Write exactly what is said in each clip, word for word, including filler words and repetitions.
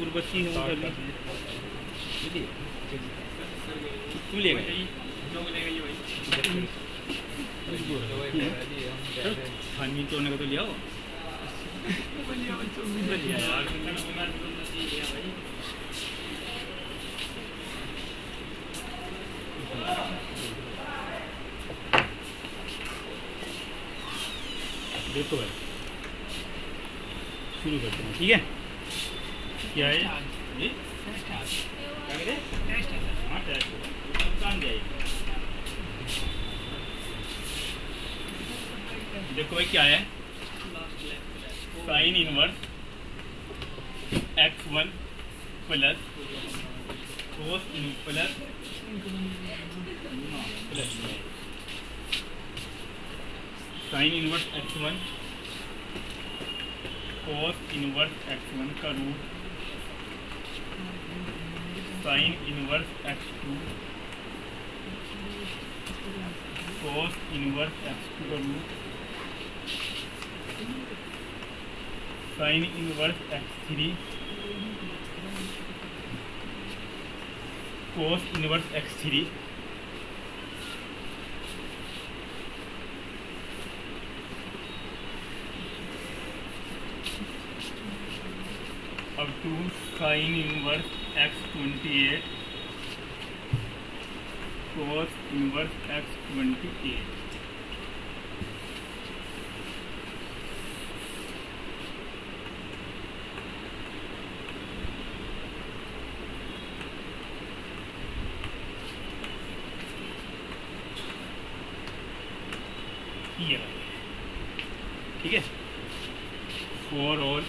सत्तर पच्चीस है क्यों लेगा खानी तोड़ने का तो लिया हो देखो भाई शुरू करते हैं ठीक है। क्या है ये हाँ टेस्ट देखो भाई क्या है sine inverse x one plus cos in plus plus sine inverse x one cos inverse x one का root sine inverse x two cos inverse x two का root sine inverse x three cos inverse x three अब two sine inverse x twenty eight cos inverse x twenty eight ये ठीक है। For all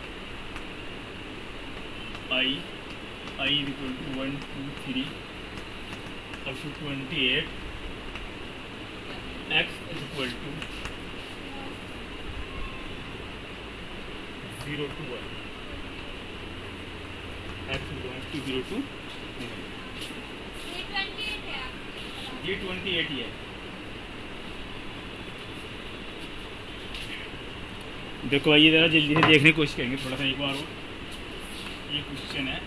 i i is equal to one two three up to twenty eight x is equal to zero to one x belongs to zero to ये twenty eight ही है। देखो आइए ज़रा जल्दी से देखने की कोशिश करेंगे थोड़ा सा एक बार और। ये क्वेश्चन है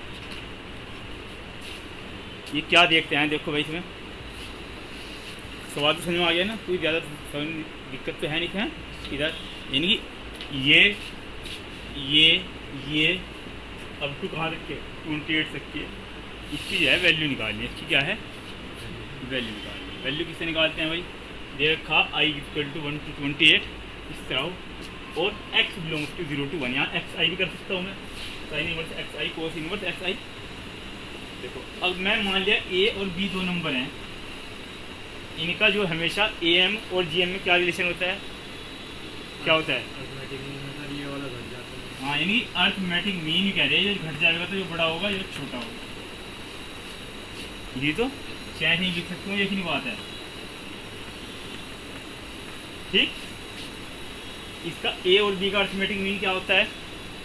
ये क्या देखते हैं देखो भाई इसमें सवाल तो समझ में आ गया ना कोई ज़्यादा दिक्कत तो है नहीं है इधर यानी कि ये ये ये अब टू कहाँ तक के ट्वेंटी एट तक के इसकी जो है वैल्यू निकालनी है। इसकी क्या है वैल्यू निकालनी है। वैल्यू किससे निकालते हैं भाई दे रखा i equal to one to twenty eight इस तरह और x belongs to zero to one यहाँ एक्स आई भी कर सकता हूँ मैं sine inverse x i cos inverse x i. देखो अब मैं मान लिया ए और बी दो नंबर हैं इनका जो हमेशा ए एम और जी एम में क्या रिलेशन होता है क्या होता है हाँ यानी अर्थमेटिक मीन कह रहे हैं जो घट जाएगा तो जो बड़ा होगा जो छोटा होगा ये तो चाहे नहीं लिख सकते हो यही बात है ठीक। इसका ए और बी का अर्थमेटिक मीन क्या होता है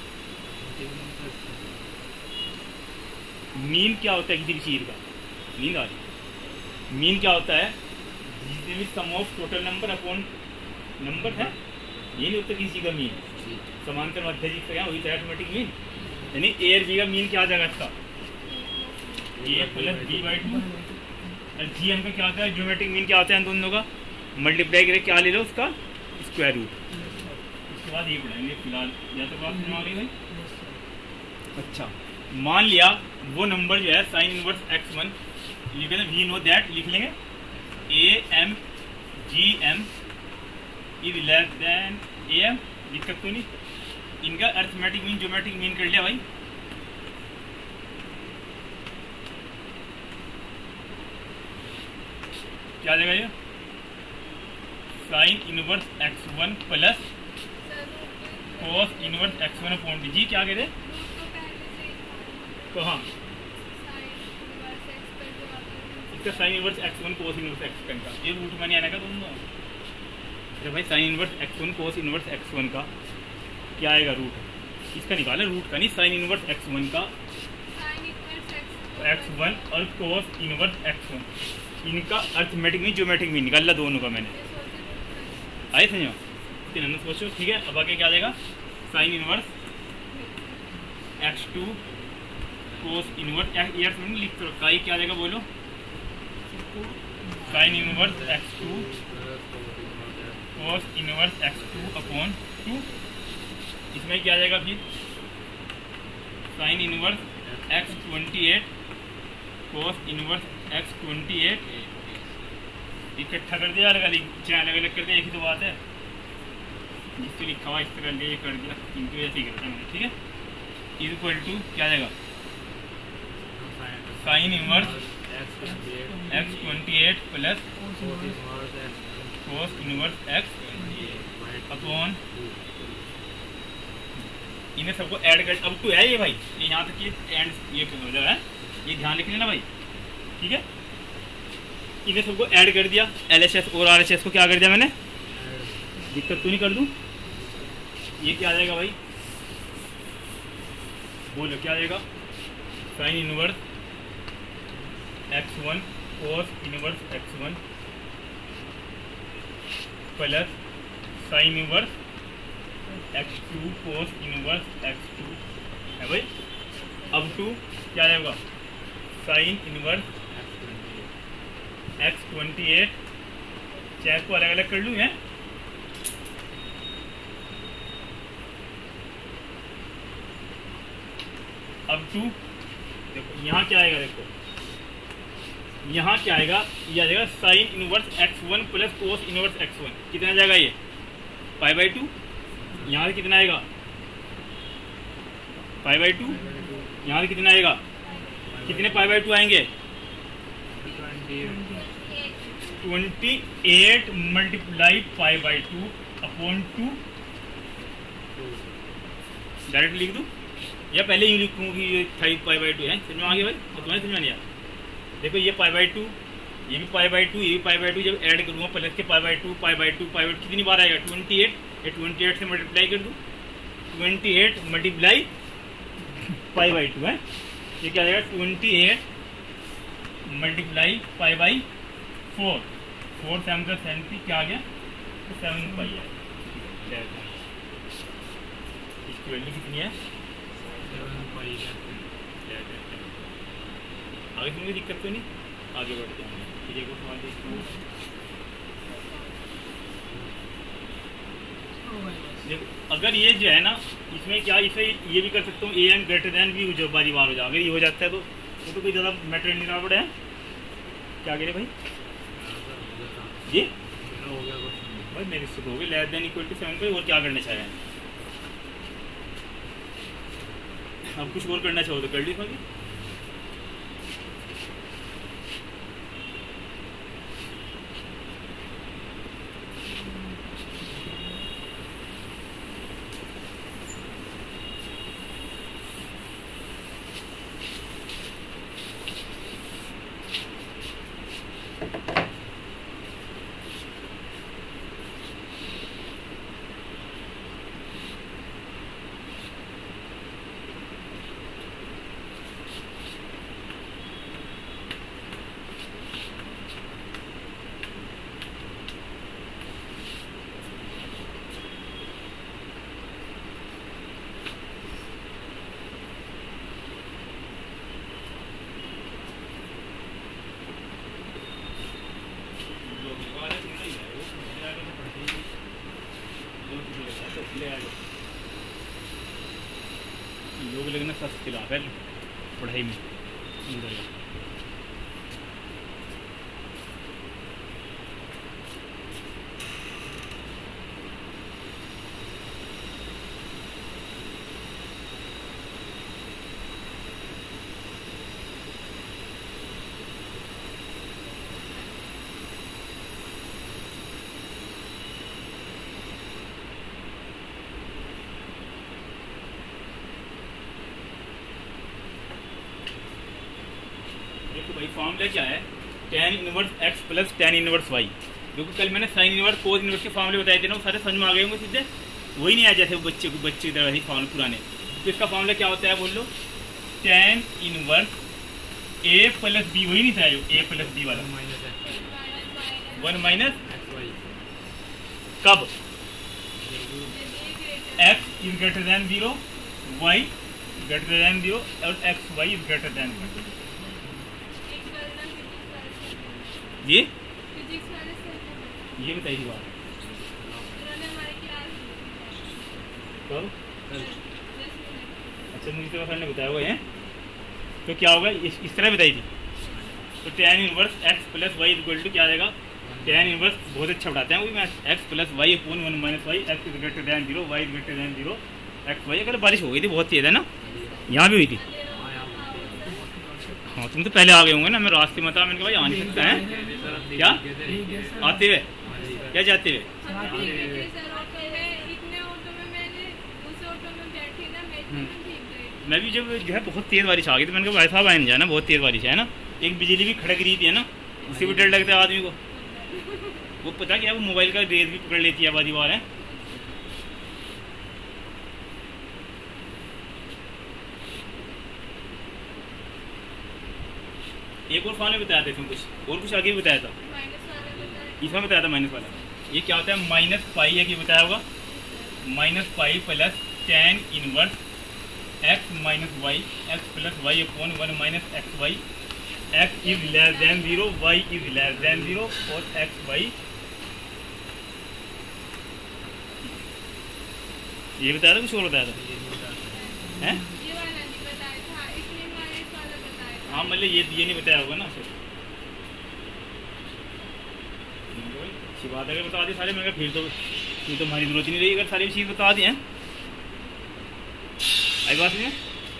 मीन क्या होता है किसी भी चीज का मीन आ रही मीन क्या होता है जितने भी sum of total number upon number है ये नहीं होता किसी का मीन समांतर मध्य जी क्या वही अर्थमेटिक मीन यानी ए और बी का मीन क्या आ जाएगा इसका A plus B by two और जी एम का क्या होता है ज्योमेट्रिक मीन क्या होता है दोनों का मल्टीप्लाई करके क्या ले लो उसका स्क्वायर रूट उसके बाद ये पढ़ाएंगे फिलहाल या तो बात समझ आ गई भाई। अच्छा मान लिया वो नंबर जो है साइन इनवर्स एक्स वन लिखे ना वी नो दैट लिख लेंगे A M G M is less than A M दिक्कत तो नहीं इनका अर्थमेटिक मीन ज्योमेट्रिक मीन कर लिया भाई। क्या देगा ये sine inverse x one plus cos inverse x one upon D G क्या कहते हैं कहाँ इसका sine inverse x one cos inverse x one का ये रूट में नहीं आने का दोनों अरे भाई sine inverse x one cos inverse x one का क्या आएगा रूट इसका निकाले रूट का नहीं साइन इनवर्स एक्स वन का एक्स वन और कोस इनवर्स एक्स वन इनका अर्थमेटिक मीन ज्योमेट्रिक मीन निकाला दोनों का मैंने आए समझो तीन अंदर सोचो ठीक है। अब आगे क्या देगा sine inverse x two cos inverse x में लिख तो रखा है, क्या आ जाएगा बोलो, sine inverse x two cos inverse x two upon two. इसमें क्या आ जाएगा फिर sine inverse x twenty eight cos inverse x twenty eight इकट्ठा कर दिया, अलग अलग अलग अलग कर दिया, एक ही तो बात है, जिसको लिखा हुआ इस तरह ले कर दिया, इनकी वजह से करता मैंने, ठीक है। इज इक्वल टू क्या आ जाएगा sine inverse x twenty eight plus cos inverse x upon, इन्हें सबको ऐड कर, अब टू है ये भाई, ये यहाँ तक ये एंड ये मतलब है, ये ध्यान रख लेना भाई, ठीक है। इन्हें सबको ऐड कर दिया, एल एच एस और आर एच एस को क्या कर दिया मैंने, दिक्कत तो नहीं कर दूँ, ये क्या आ जाएगा भाई बोलो, क्या आ जाएगा sine inverse x one cos inverse x one plus sine inverse x two cos inverse x two है भाई। अब टू क्या आ जाएगा sine inverse x twenty eight, चाहे को अलग अलग कर लूँ है, अब टू देखो यहाँ क्या आएगा, देखो यहाँ क्या आएगा, ये आ जाएगा sine inverse x one plus cos inverse x one, कितना जाएगा ये पाई बाई टू, यहाँ से कितना आएगा पाई बाई टू, यहाँ से कितना आएगा, कितने पाई बाई टू आएंगे twenty eight multiply pi by two upon two, direct लिख दूँ या पहले यूँ लिखूँ कि ये फाइव पाई बाई टू है, समझ में आ गया भाई, तो तुम्हें समझ में नहीं आया। देखो ये पाई बाई टू, ये भी पाई बाई टू, ये भी पाई बाई टू, जब ऐड करूँगा प्लस के pi by two pi by two pi by two कितनी बार आएगा ट्वेंटी एट, ये ट्वेंटी एट से मल्टीप्लाई कर दूँ, twenty eight multiply pi by two है, ये क्या आएगा twenty eight multiply pi by four, four seven का सेवेंटी क्या आ गया तो सेवन पाई है, इसकी वैल्यू कितनी है सेवन पाई है। आगे तुम्हें दिक्कत तो नहीं, आगे बढ़ते हैं, ठीक है। देखो अगर ये जो है ना, इसमें क्या इसे ये भी कर सकता हूँ ए एन ग्रेटर देन भी जो बारी बार हो जाए, अगर ये हो जाता है तो वो तो कोई ज़्यादा मैटर नहीं रहा पड़े है, क्या कह रहे भाई जी हो गया भाई, मेरे से हो गई less than equal to seven पे, और क्या करना चाह रहे हैं, अब कुछ और करना चाहो तो कर लीजिए। योग लगना सख्त खिलाफ है पढ़ाई में अंदर। देखो भाई फॉर्मूला क्या है, tan inverse X plus tan inverse Y. देखो कल मैंने साइन इनवर्स कोस इनवर्स के फॉर्मूले बताए थे ना, वो सारे समझ में आ गए होंगे सीधे, वही नहीं आया जैसे वो बच्चे को बच्चे की तरह ही फॉर्मूले पुराने। तो इसका फॉर्मूला क्या होता है बोल लो, tan inverse A plus B, वही नहीं था जो ए प्लस बी वाला, वन माइनस कब X is greater than zero, Y greater than zero और X Y is greater than G. ये बताइए बात कब? अच्छा मुझे तो सर ने बताया हुआ है। तो क्या होगा इस, इस तरह बताई थी। तो tan inverse X plus Y equal to क्या आ जाएगा? टेन इनवर्स बहुत अच्छा उठाते हैं वो मैं X plus Y upon one minus Y X is greater than zero Y is greater than zero X Y. अगर बारिश हो गई थी बहुत तेज है ना, यहाँ भी हुई थी। हाँ तुम तो पहले आ गए होंगे ना, मैं रास्ते में था, मैंने कहा भाई आ नहीं सकता है क्या आते हुए क्या जाते हुए। मैं भी जब जो है बहुत तेज बारिश आ गई तो मैंने कहा भाई साहब आए जाना, बहुत तेज बारिश है ना, एक बिजली भी खड़क रही थी है ना, उससे भी डर लगता है आदमी को। वो पता क्या वो मोबाइल का रेस भी पकड़ लेती है आबादी बार है। एक और फॉर्मूला बताया था इसमें कुछ और कुछ आगे भी बताया था, इसमें बताया था माइनस वाला। ये क्या होता है? माइनस पाई है कि बताया होगा, minus pi plus tan inverse X minus Y X plus Y upon one minus X Y X is less than zero Y is less than zero और एक्स वाई। ये बताया था कुछ और बताया था हैं? हाँ मतलब ये ये नहीं बताया होगा ना फिर अच्छी बात है। अगर बता दी सारे मैं फिर तो फिर तो हमारी जरूरत ही नहीं रही अगर सारी चीज़ बता दी हैं। आई बात नहीं है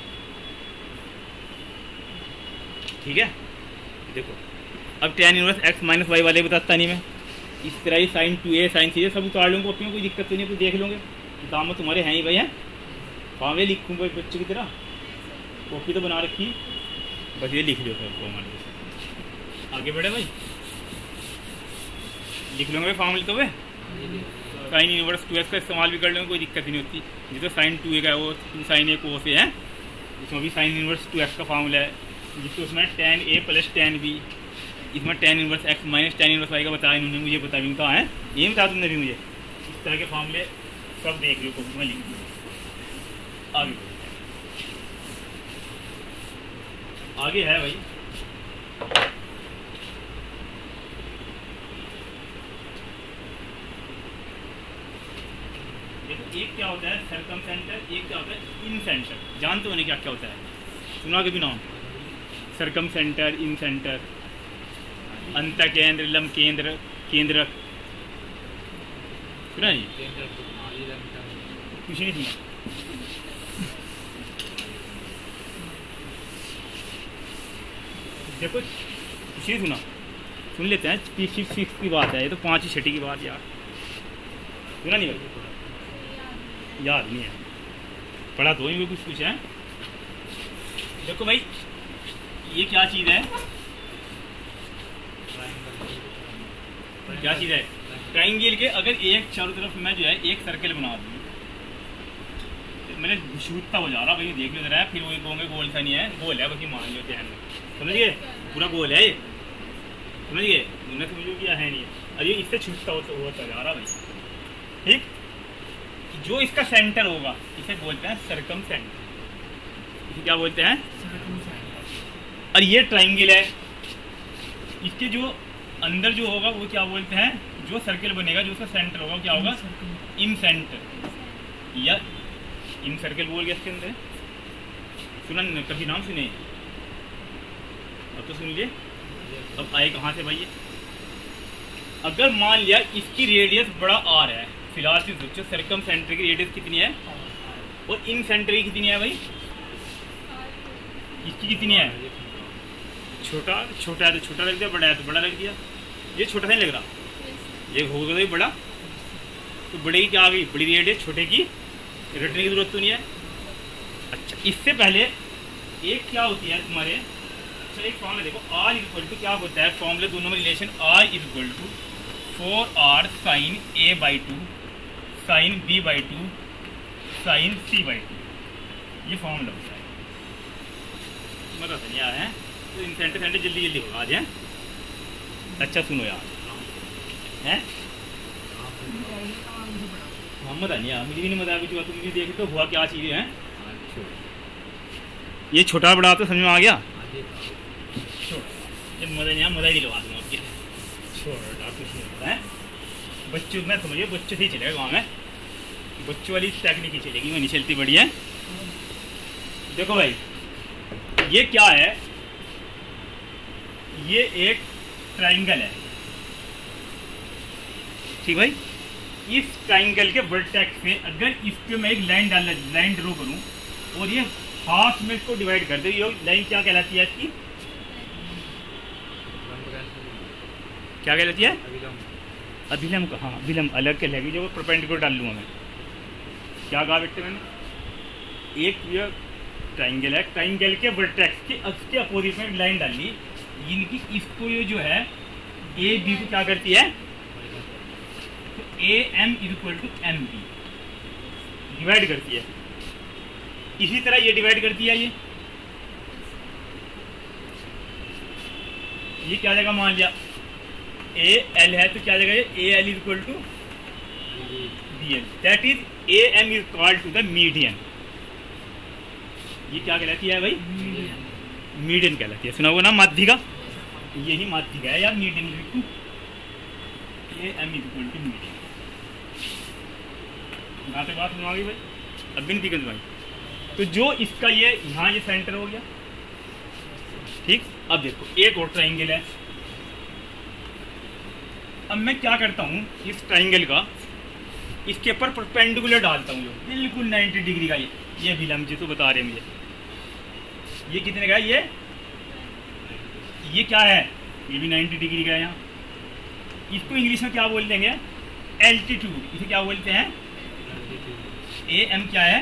ठीक है। देखो अब tan inverse X minus Y वाले बताता नहीं मैं, इस तरह ही sine two A sine three सब उतार लूँगा अपनी, कोई दिक्कत तो नहीं, कोई देख लूँगे किताब में तुम्हारे हैं ही भाई हैं, फार्मूले लिखूँगा बच्चे की तरह, कॉपी तो बना रखी, बस ये लिख लो फॉर्मूले। आगे बढ़े भाई, लिख लूँगा भाई फॉर्मूले तो वे साइन इनवर्स टू एक्स का इस्तेमाल भी कर लेंगे, कोई दिक्कत ही नहीं होती। ये तो साइन टू ए का है वो टू साइन ए को से है, इसमें भी साइन इनवर्स टू एक्स का फार्मूला है, जिसको उसमें tan A plus tan B, इसमें tan inverse X minus tan inverse Y का बताया इन्होंने मुझे, बता भी कहा है ये बता तुमने भी मुझे। इस तरह के फार्मूले सब देख लो, कॉपी में लिख लो। आगे आगे है भाई देखो एक क्या होता है सर्कम सेंटर, एक क्या होता है इन सेंटर। जानते हो ना क्या क्या होता है? सुना कभी नाम? सर्कम सेंटर, इन सेंटर, अंत केंद्र, लम केंद्र, केंद्रक, सुना जी? कुछ नहीं सुना। देखो कुछ नहीं सुना, सुन लेते हैं। फिफ्थ सिक्स की बात है ये तो, पाँच छठी की बात यार, सुना नहीं भाई? याद नहीं है, पढ़ा तो ही कुछ कुछ है। देखो भाई ये क्या चीज़ है, क्या चीज़ है? ट्राइंगल के अगर एक चारों तरफ मैं जो है एक सर्कल बना दूँ, मैंने छूटता हो जा रहा भाई, देख लो जरा, फिर वही कहोगे गोल सा नहीं है, गोल है बाकी मान लो ध्यान में, समझिए पूरा गोल है ये, समझिए उन्होंने समझो क्या है नहीं है, और ये इससे छूटता होता होता जा रहा भाई। ठीक, जो इसका सेंटर होगा इसे बोलते हैं सर्कम सेंटर, इसे क्या बोलते हैं? और ये ट्राइंगल है, इसके जो अंदर जो होगा वो क्या बोलते हैं? जो सर्कल बनेगा जो उसका सेंटर होगा क्या होगा? इन सेंटर या इन सर्कल बोल गया इसके अंदर। सुना कभी नाम सुने? अब तो सुन लिए। अब आए कहाँ से भाई? अगर मान लिया इसकी रेडियस बड़ा आर है, फिलहाल से सोचो सर्कम सेंटर की रेडियस कितनी है और इन सेंटर की कितनी है भाई? इसकी कितनी है? छोटा छोटा है तो छोटा लग दिया, बड़ा है तो बड़ा लग दिया। ये छोटा नहीं लग रहा, ये होगा तो बड़ा, तो बड़े की क्या आ गई? बड़ी रेडियस, छोटे की रटने की जरूरत तो नहीं है। अच्छा इससे पहले एक क्या होती है तुम्हारे, अच्छा एक फॉर्मूला देखो, आर इक्वल टू क्या होता है फॉर्मूले दोनों में relation, R equal to four R sine A by two sine B by two sine C by two, ये फॉर्मूला होता है। मतलब नहीं यार है तो इन सेंटर सेंटर जल्दी जल्दी होगा आज है। अच्छा सुनो यार हैं, मोहम्मद नहीं यार, मुझे भी नहीं मजा कुछ, तुम भी देखे तो हुआ क्या चीज़ें हैं। ये छोटा बड़ा तो समझ में आ गया। छोड़, ये मजा नहीं, मजा ही दिलवा दूंगा आपके। छोटा कुछ नहीं होता है, बच्चों में समझिए, बच्चों से ही चलेगा गाँव में, बच्चों वाली टेक्निक ही चलेगी, वो नहीं चलती बढ़िया। देखो भाई ये क्या है, ये एक ट्राइंगल है, ठीक भाई। इस ट्राइंगल के वर्टेक्स में अगर इस पे मैं एक लाइन डाल लाइन ड्रॉ करूं और ये हाफ में इसको डिवाइड कर दे, ये लाइन क्या कहलाती है इसकी, क्या कहलाती है? अभिलंब का, हाँ अभिलंब अलग कहलाएगी, जो परपेंडिकुलर डाल लूँगा मैं। क्या कहा बेटे मैंने, एक ये ट्राइंगल है, ट्राइंगल के वर्टेक्स के उसके अपोजिट में लाइन डाली, इनकी इसको ये जो है ए बी को क्या करती है, तो A M equal to M B divide करती है। इसी तरह ये डिवाइड करती है, ये ये क्या जगह मान लिया ए एल है, तो क्या जगह है A L equal to B N, that is A M is called to the median. ये क्या कहलाती है भाई, मीडियन कहलाती है। सुना होगा ना माध्यिका, यही माध्यिका है यार, मीडियन लिखूं, A M equal to median. बात बात सुना गई भाई, अब गिनती कर भाई। तो जो इसका ये यहाँ ये सेंटर हो गया, ठीक। अब देखो एक और ट्राइंगल है, अब मैं क्या करता हूँ, इस ट्राइंगल का इसके ऊपर परपेंडिकुलर डालता हूँ, बिल्कुल नाइन्टी डिग्री का। ये ये विलंब जी तो बता रहे हैं मुझे, ये कितने का है, ये ये क्या है, ये भी नाइन्टी डिग्री का है। यहाँ इसको इंग्लिश में क्या बोल देंगे, एल्टीट्यूड। इसे क्या बोलते हैं, ए एम क्या है,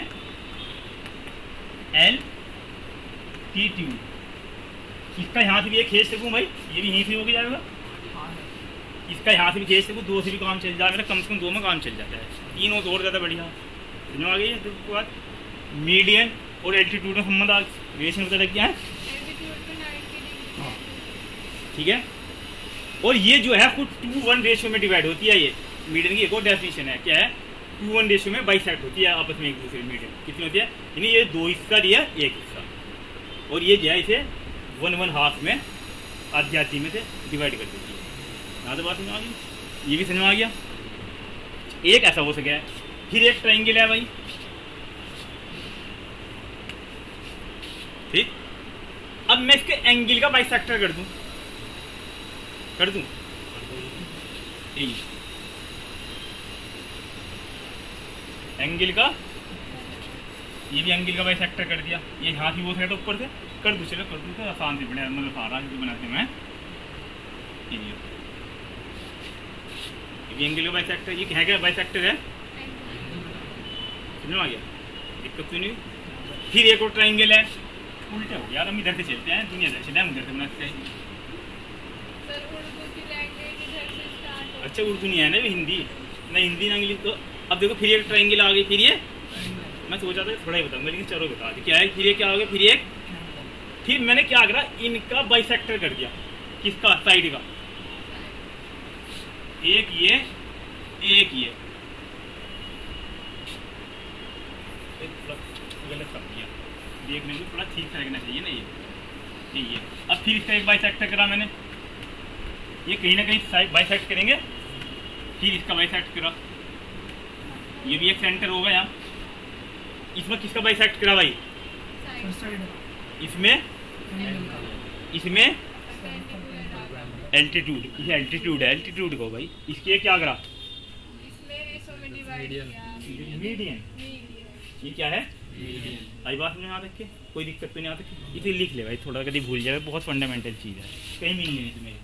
एल टी ट्यूड। इसका यहाँ से भी एक खींच सकूँ भाई, ये भी यहीं से हो के जाएगा। इसका यहाँ से भी खींच सकूँ, दो से भी काम चल जाएगा, कम से कम दो में काम चल जाता है, तीन हो तो और ज़्यादा बढ़िया। समझ आ गई है उसके बाद मीडियन और एल्टीट्यूड में संबंध आ रिलेशन पता लग गया है, हाँ ठीक है। और ये जो है खुद टू वन रेशियो में डिवाइड होती है। ये मीडियन की एक और डेफिनेशन है, क्या है, टू वन रेशियो में बाइसेक्ट होती है आपस में एक दूसरे मीडियन। कितनी होती है, यानी ये दो हिस्सा दिया एक हिस्सा, और ये जो है इसे वन वन हाफ में आधी आधी में से डिवाइड कर देती है। यहाँ तो बात समझ आ गई, ये भी समझ में आ गया। एक ऐसा हो सके, फिर एक ट्राइंगल है भाई, ठीक। अब मैं इसके एंगल का बाइसेक्टर कर दूं, कर दूं एंगल का, ये भी एंगल का बाइसेक्टर कर दिया। ये यहाँ से वो सेट ऊपर से कर दूं, चलो कर दूं, तो आसान से बढ़िया, मतलब सारा जो बनाते हैं ये एंगल का बाइसेक्टर। ये क्या है, बाइसेक्टर है, समझ में आ गया, दिक्कत तो नहीं। फिर एक और ट्राइंगल है, उल्टे हो यार, हम इधर से चलते हैं, दुनिया इधर चले, हम उधर से बनाते हैं। अच्छा उर्दू नहीं है ना, हिंदी ना, हिंदी ना इंग्लिश। तो अब देखो फिर एक ट्राइंगल आ गई, फिर ये मैं सोचा था थोड़ा ही बताऊंगा, लेकिन चलो बता दी क्या है। फिर ये क्या हो गया, फिर एक, फिर मैंने क्या करा, इनका बाइसेक्टर कर दिया, किसका, साइड का, एक ये एक ये, गलत कर दिया, देखने को थोड़ा ठीक से लगना चाहिए ना, ये ये अब फिर इसका एक बाइसेक्टर करा मैंने, ये कहीं ना कहीं बाइसेक्ट करेंगे, फिर इसका बाइसेक्ट करा, ये भी एक सेंटर होगा यहाँ। इसमें किसका बाइसेक्ट करा भाई, इसमें इसमें एल्टीट्यूड, ये एल्टीट्यूड है, एल्टीट्यूड को भाई इसके क्या करा, मीडियन। ये क्या है, आई बात में यहाँ तक के कोई दिक्कत तो नहीं आ सकती। इसे लिख ले भाई, थोड़ा कभी भूल जाए, बहुत फंडामेंटल चीज़ है, कहीं मिल नहीं इसमें।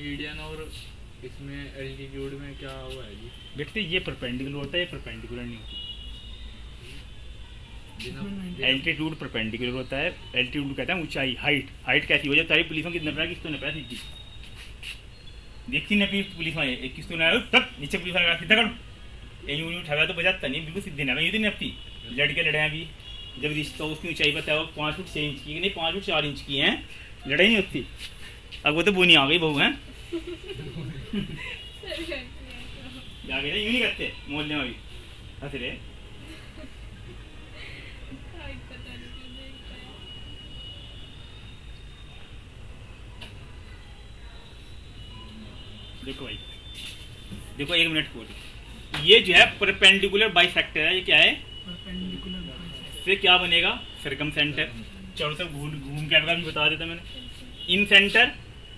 मीडियन और इसमें एल्टीट्यूड में क्या हुआ है जी? देखते ये परपेंडिकुलर होता है, ये परपेंडिकुलर नहीं होता। एल्टीट्यूड परपेंडिकुलर होता है। एल्टीट्यूड कहता है ऊंचाई, हाइट। हाइट कैसी हो जाए तारी पुलिसों की नपरा किस तो नपरा सीधी देखती नपी पुलिस में एक किस तो ना तब नीचे पुलिस वाला सीधा करो यही यूं उठाया तो बजाता नहीं, बिल्कुल सीधे ना ये तो नपती लड़के लड़ाई भी जब रिश्ता उसकी ऊंचाई बताओ पाँच फुट छः इंच की नहीं पाँच फुट चार इंच की है, लड़ाई नहीं होती। अब वो तो बोनी आ गई बहू है आ गई यूं नहीं करते मोहल्ले में भी हंस रहे। देखो भाई देखो एक मिनट को ये जो है परपेंडिकुलर बाइसेक्टर है। ये क्या है? परपेंडिकुलर से क्या बनेगा? Circumcentre. चलो सब घूम घूम के भी बता देता मैंने। इन सेंटर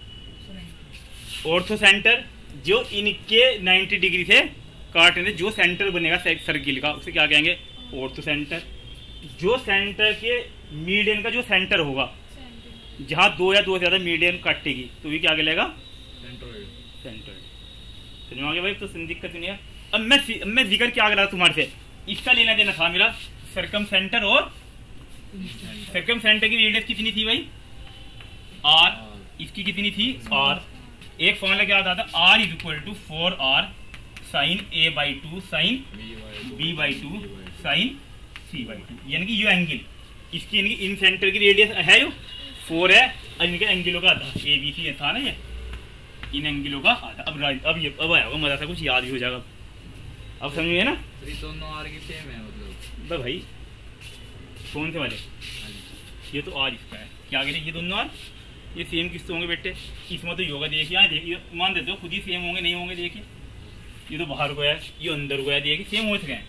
ऑर्थो सेंटर जो इनके नब्बे डिग्री से काटने से जो सेंटर बनेगा सर्किल का उसे क्या कहेंगे? Orthocentre. जो सेंटर के मीडियन का जो सेंटर होगा जहाँ दो या दो से ज्यादा मीडियन काटेगी तो ये क्या कहलाएगा? सेंटर। समझ आ गया भाई? तो दिक्कत नहीं है। अब मैं अब मैं जिक्र क्या कर रहा था तुम्हारे से, इसका लेना देना था मेरा सर्कम सेंटर और सर्कम सेंटर की रेडियस कितनी थी भाई? आर। इसकी कितनी थी? आर। एक फॉर्मूला क्या आता था? R is equal to four R sine A by two sine B by two sine C by two. यानी कि ये एंगल इसकी यानी कि इन सेंटर की रेडियस है जो फोर है और इनके एंगलों का आता ए बी सी था ना, ये इन एंगलों का आता। अब अब ये अब आया मजा था, कुछ याद भी हो जाएगा। अब समझिए ना? दोनों आर की सेम है मतलब? बस भाई कौन से वाले? ये तो आर इसका है। क्या कह रहे ये दोनों आर ये सेम किस होंगे बेटे? इसमें तो योगा देखिए, यहाँ देखिए मान देते हो खुद ही सेम होंगे नहीं होंगे। देखिए ये तो बाहर को है, ये अंदर को है, देखिए सेम हो सके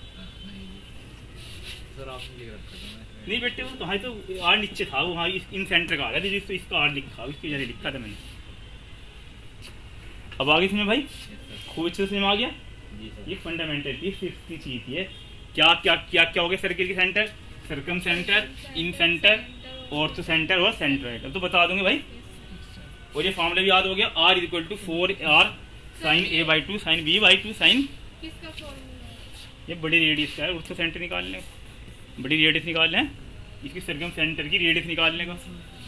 नहीं बेटे। वो तो तो आर नीचे था, वो हाँ इन सेंटर का आ गया तो इसका आर लिखा, इसकी वजह से लिखा था मैंने। अब आगे इसमें भाई खूब अच्छे से आ गया। ये फंडामेंटल की फिफ्थ की चीज है। क्या क्या क्या क्या हो गया सर्किल के centre? Circumcentre, incentre, orthocentre और सेंट्रोइड। अब तो बता दूंगे भाई। और ये फॉर्मूला भी याद हो गया। R is equal to four R sine A by two sine B by two sine. ये बड़ी रेडियस का है, ऑर्थो सेंटर निकालने बड़ी रेडियस निकालना है, इसकी सर्कम सेंटर की रेडियस निकालने का।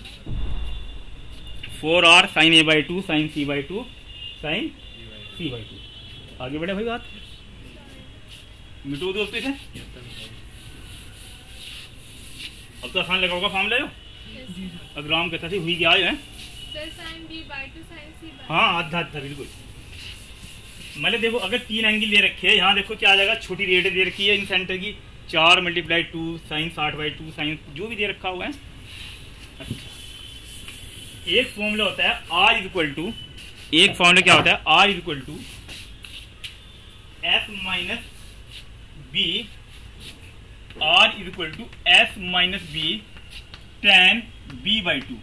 Four R sine A by two sine C by two sine C by two. आगे बढ़े भाई बात मिटो दो से। अब तो आसान लगा होगा फॉर्मूला जो अग्राम कहता थी हुई क्या है? हाँ आधा आधा बिल्कुल। मतलब देखो अगर तीन एंगल दे रखे हैं, यहाँ देखो क्या आ जाएगा? छोटी रेडियस दे रखी है इन सेंटर की चार मल्टीप्लाई टू साइन साठ बाई टू साइन जो भी दे रखा हुआ है। अच्छा एक फॉर्मूला होता है आर इज इक्वल टू, एक फॉर्मूला क्या होता है? R is equal to S minus B, R is equal to S minus B tan B by two.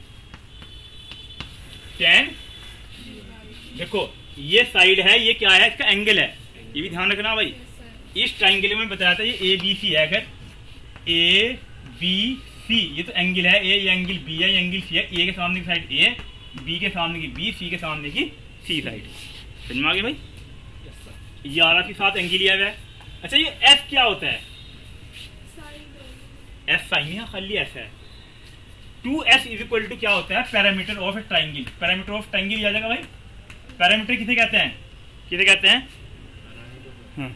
टेन देखो ये साइड है, ये क्या है? इसका एंगल है, ये भी ध्यान रखना भाई। इस ट्राइंगल में बताया था ये ए बी सी है। अगर ए बी सी ये तो एंगल है, ए ये एंगल बी है, ये एंगल सी है। ए के सामने की साइड ए, बी के सामने की बी, सी के सामने की सी साइड। समझ में आ गया भाई? ये आर के साथ एंगल लिया हुआ है। अच्छा ये एस क्या होता है? एस साइन है, खाली एस है। Two S is equal to क्या होता है? Parameter of a triangle. Parameter of triangle आ जाएगा भाई। पैरामीटर किसे कहते हैं? किसे कहते हैं? हाँ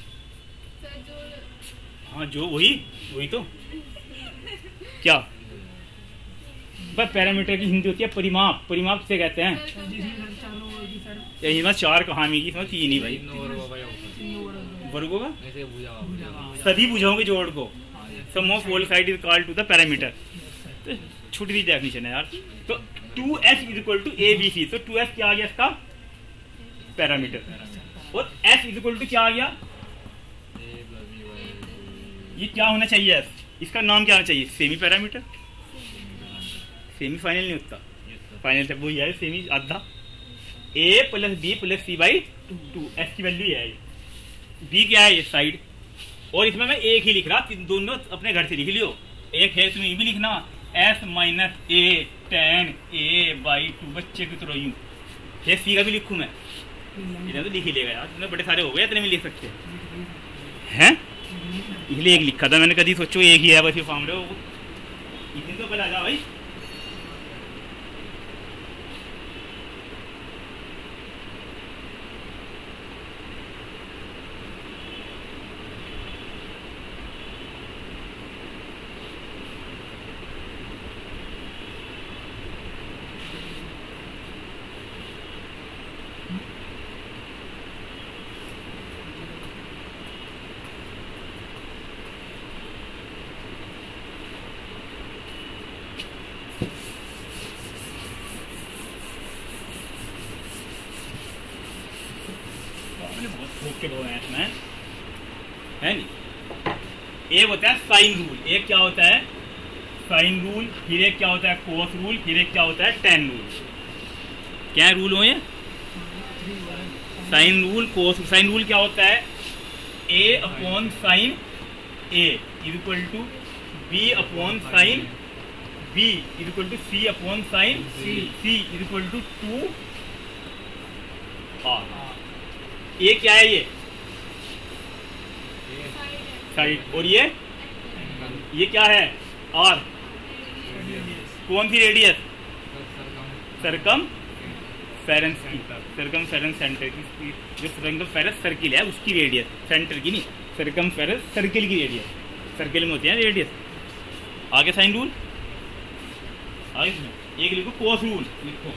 हाँ जो वही वही तो क्या बस पैरामीटर की हिंदी होती है परिमाप। परिमाप किसे कहते हैं? यही ना चार कहानी की इसमें तीन ही भाई वर्गों का सभी भुजाओं के जोड़ को sum of all side is called to the parameter. तो छोटी सी डेफिनेशन है यार। तो two S is equal to A B C. तो टू एस क्या आ गया इसका? पैरामीटर। और एस इज इक्वल टू क्या आ गया? ये क्या होना चाहिए? एस इसका नाम क्या होना चाहिए? Semi parameter. सेमी फाइनल नहीं होता, फाइनल तक वही है सेमी आधा। A plus B plus C by two. S की वैल्यू है, बी क्या है? ये साइड। और इसमें मैं एक ही लिख रहा, दोनों अपने घर से लिख लियो। एक है इसमें ये भी लिखना S minus A tan A by two. बच्चे की तरह यूं फिर सी का भी लिखूँ मैं? इतना तो लिख ही लेगा यार, तुमने बड़े सारे हो गए, इतने में लिख सकते हैं? इसलिए एक लिखा था मैंने, कभी सोचो एक ही है बस ये फॉर्मूला, इतने तो पता जा भाई। है नहीं, एक होता है साइन रूल, एक क्या होता है साइन रूल, फिर एक क्या होता है कोस रूल, फिर एक क्या होता है टेन रूल। क्या रूल हो ये? Sine rule, cos. Sine rule क्या होता है? A upon sine A is equal to B upon sine B is equal to C upon sine C C is equal to two R. ये क्या है? ये साइड। और ये ये क्या है? आर। कौन सी रेडियस? सरकम फेरेंस की, सरकम फेरेंस सेंटर की, जो सरकम फेरेंस सर्किल है उसकी रेडियस, सेंटर की नहीं, सरकम फेरेंस सर्किल की रेडियस। सर्किल में होती है रेडियस। आगे साइन रूल, आगे एक लिखो कोस रूल, लिखो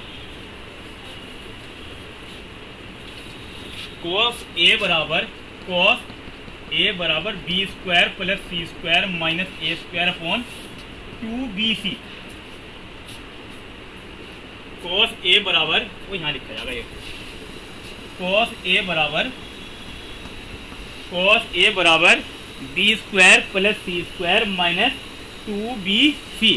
कोस ए बराबर कोस ए बराबर B square plus C square minus A square upon two B C. Cos A बराबर, वो यहाँ लिखा जाएगा ये, कोस ए बराबर कोस ए बराबर B square plus C square minus two B C.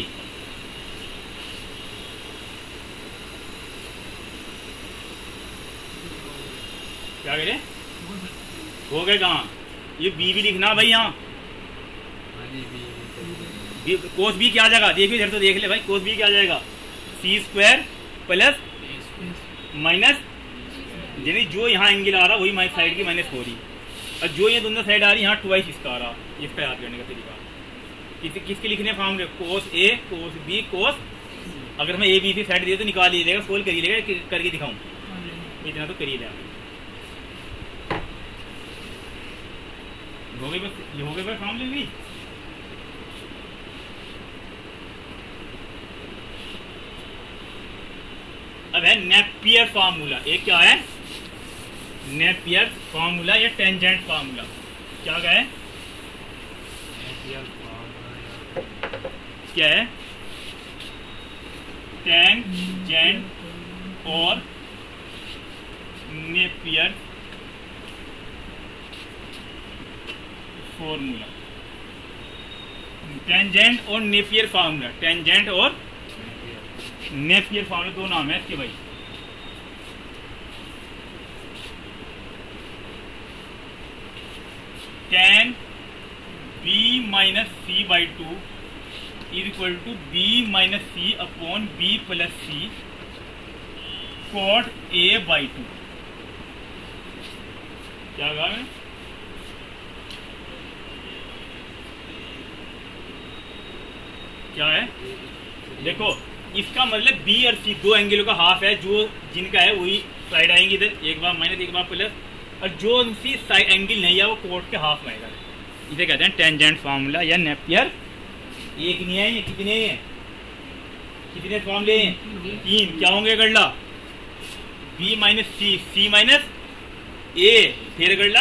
क्या कह रहे हो गए? कहाँ ये बी भी लिखना भाई, यहाँ कोस बी क्या आ जाएगा? देखिए इधर तो देख ले भाई, कोस बी क्या आ जाएगा? सी स्क्वायर प्लस माइनस, यानी जो यहाँ एंगल आ रहा वही माइनस साइड की माइनस हो रही, और जो ये दोनों साइड आ रही यहाँ ट्वाइस इसका आ रहा। इसका याद करने का तरीका किस किसके लिखने फॉर्म के? कोस ए कोस बी कोस, अगर मैं ए बी सी साइड दे तो निकाल ही लेगा, सोल्व कर ही लेगा, करके दिखाऊं इतना तो कर ही लेगा। हो गए बस, ये हो गए बस फॉर्मूले भी। अब है नेपियर फार्मूला। एक क्या है? नेपियर फार्मूला या टेंजेंट फार्मूला। क्या है? क्या है? टेंजेंट और नेपियर फॉर्मूला। टेंजेंट और नेपियर फार्मूला, टेंजेंट और नेपियर फार्मूला दो नाम है इसके भाई। Tan B minus C by two is equal to B minus C upon B plus C cot A by two. क्या कहा मैं? क्या है? देखो इसका मतलब बी और सी दो एंगलों का हाफ है, जो जिनका है वही साइड आएंगे इधर, एक बार माइनस एक बार प्लस, और जो उनकी साइड एंगल नहीं है वो कोट के हाफ आएगा। इसे कहते हैं टेंजेंट फार्मूला या नेपियर। एक नहीं है, ये कितने हैं? कितने फार्मूले हैं? तीन। क्या होंगे गड़ला? B minus C, C minus A, फिर गड़ला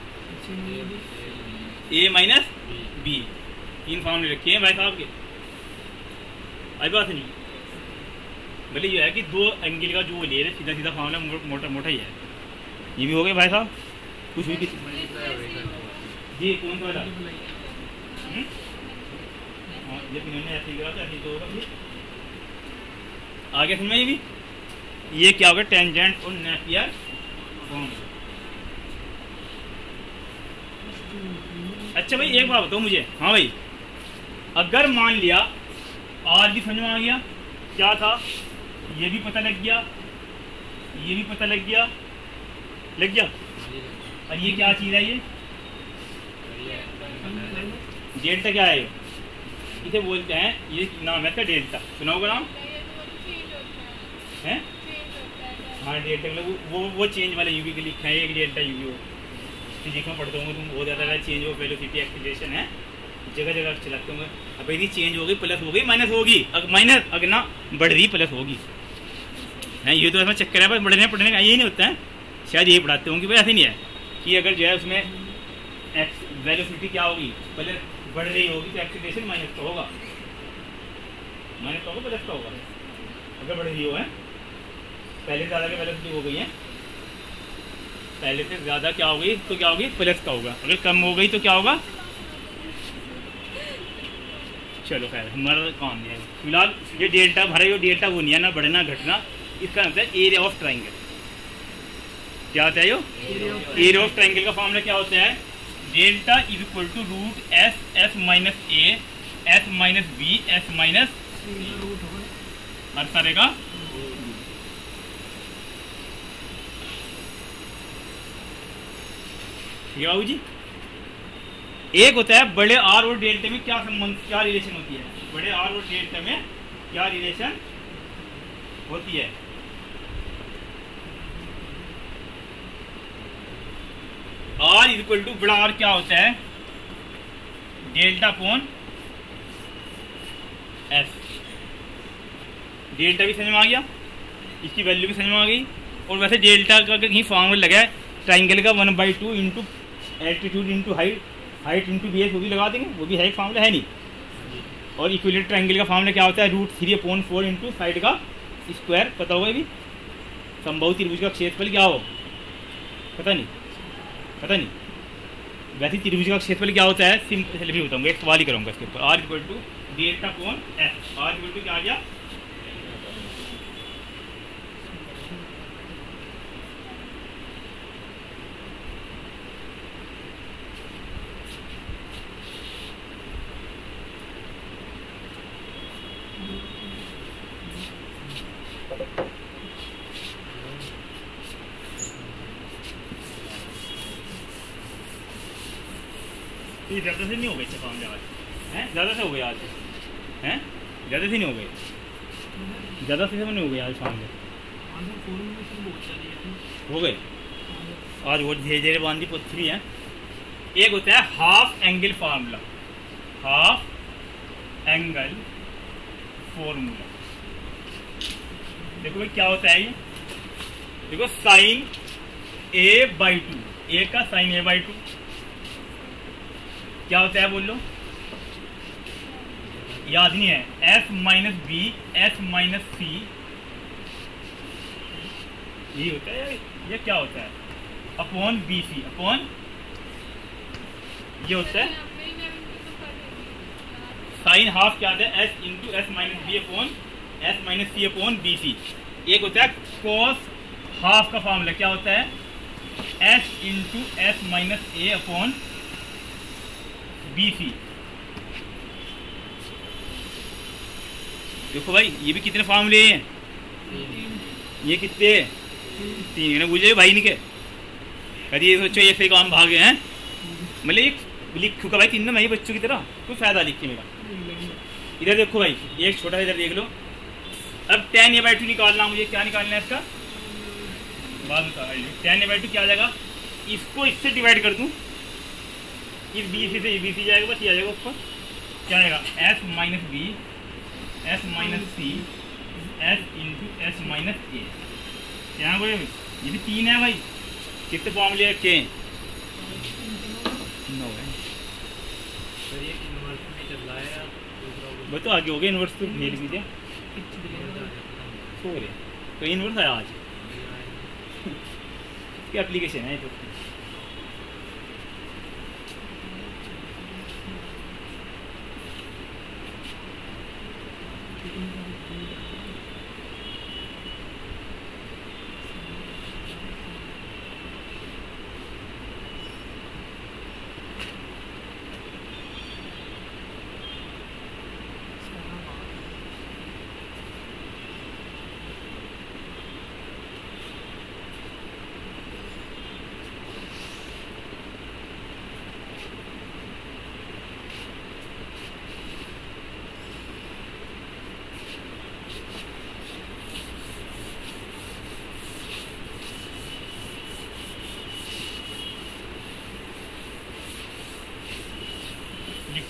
ए माइनस बी। तीन फार्मूले रखे हैं भाई साहब के। आई बात नहीं, भले ये है कि दो एंगल का जो ले रहे सीधा सीधा फार्मूला मोटा मोटा ही है। ये भी हो गए भाई साहब? कुछ भी किसी जी कौन सा वाला? हाँ जब इन्होंने ऐसे करा था ऐसे तो होगा। आगे समझ ये भी, ये क्या होगा? टेंजेंट और नेपियर फार्मूला। अच्छा भाई एक बात बताओ मुझे। हाँ भाई, अगर मान लिया आज भी समझ में आ गया क्या था, ये भी पता लग गया, ये भी पता लग गया, लग गया। और ये क्या चीज़ है, ये डेल्टा क्या है, इसे बोलते हैं, ये नाम है इसका डेल्टा, सुना होगा नाम है। हाँ डेल्टा मतलब वो वो चेंज वाला यूवी के लिखा है, एक डेल्टा यूवी हो फिजिक्स में पढ़ते होंगे तुम, बहुत ज़्यादा चेंज हो वेलोसिटी एक्सीलरेशन है, जगह जगह चलाते होंगे। अब यदि चेंज हो गई प्लस हो गई माइनस होगी, अगर माइनस अगर ना बढ़ रही प्लस होगी है। ये तो ऐसा चक्कर है, बस बढ़ने पढ़ने का यही नहीं होता है, शायद यही पढ़ाते होंगे, भाई ऐसे नहीं है कि अगर जो है उसमें एक्स वेलोसिटी क्या होगी प्लस बढ़ रही होगी तो एक्सीलरेशन माइनस का होगा, माइनस का होगा प्लस का होगा अगर बढ़ रही हो है। पहले से ज़्यादा की वेलोसिटी हो गई है, पहले से ज़्यादा क्या हो गई तो क्या होगी प्लस का होगा, अगर कम हो गई तो क्या होगा। चलो खैर हमारा काम नहीं है फिलहाल। ये डेल्टा भरा, ये डेल्टा वो नहीं है ना बढ़ना घटना, इसका नाम है एरिया ऑफ ट्राइंगल। क्या होता है यो एरिया ऑफ ट्राइंगल का फॉर्मूला क्या होता है, delta is equal to root S S minus A S minus B S minus हर सारे का ठीक है बाबू जी। एक होता है बड़े आर और डेल्टा में क्या संबंध, क्या रिलेशन होती है, बड़े आर और डेल्टा में क्या रिलेशन होती है। आर इज इक्वल टू बड़ा आर क्या होता है, डेल्टा अपॉन एस। डेल्टा भी समझ में आ गया, इसकी वैल्यू भी समझ में आ गई। और वैसे डेल्टा का कहीं फॉर्मूला लगा है ट्राइंगल का one by two into altitude into height, height into B S, वो भी लगा देंगे, वो भी है एक फॉर्मूला है नहीं। और इक्विलेटरल ट्राइंगल का फॉर्मूला क्या होता है, root three upon four into side का स्क्वायर, पता होगा भी। संभव त्रिभुज का क्षेत्रफल क्या हो, पता नहीं, पता नहीं। वैसे त्रिभुज का क्षेत्रफल क्या होता है, सिंपल भी बताऊंगा, एक सवाल ही करूंगा इसके ऊपर। R equal to delta upon S, R equal to क्या आ गया ये ज़्यादा से नहीं हो गए अच्छा काम आज हैं, ज़्यादा से हो गए आज हैं, ज़्यादा से नहीं हो गए, ज़्यादा से नहीं हो गए आज शाम में हो गए आज, वो धीरे धीरे बांधी पत्थरी है। एक होता है half angle formula, half angle formula. देखो भाई क्या होता है ये, देखो sine A by two, A का साइन ए बाई टू क्या होता है बोल लो, याद नहीं है, S minus B S minus C, ये होता है, ये क्या होता है अपॉन बी सी, अपॉन ये होता है साइन हाफ क्या होता है, S into S minus B upon S minus C upon B C. एक होता है कॉस हाफ का फॉर्मूला क्या होता है, S into S minus A upon B C. देखो भाई ये भी कितने फॉर्मूले हैं, ये कितने तीन ने बुझे भाई नहीं के, कभी ये सोचो ये से काम भागे हैं, मतलब ये लिखू का भाई तीन मैं बच्चों की तरह कोई फायदा लिख के मेरा। इधर देखो भाई एक छोटा इधर देख लो, अब टेन ए बाई टू निकालना मुझे, क्या निकालना है इसका बाद में, टेन ए बाई टू क्या आ जाएगा, इसको इससे डिवाइड कर दूं, इस बी सी से बी सी जाएगा, बस ये आ जाएगा ऊपर क्या आएगा, S minus B S minus C S into S minus A. क्या बोले ये भी तीन है भाई, कितने फॉर्मूले रखे हैं, नौ है। वो तो आगे हो गया इन्वर्स, तो भेज दीजिए सो रहे तो इन्वर्स आया आज इसकी एप्लीकेशन है तो।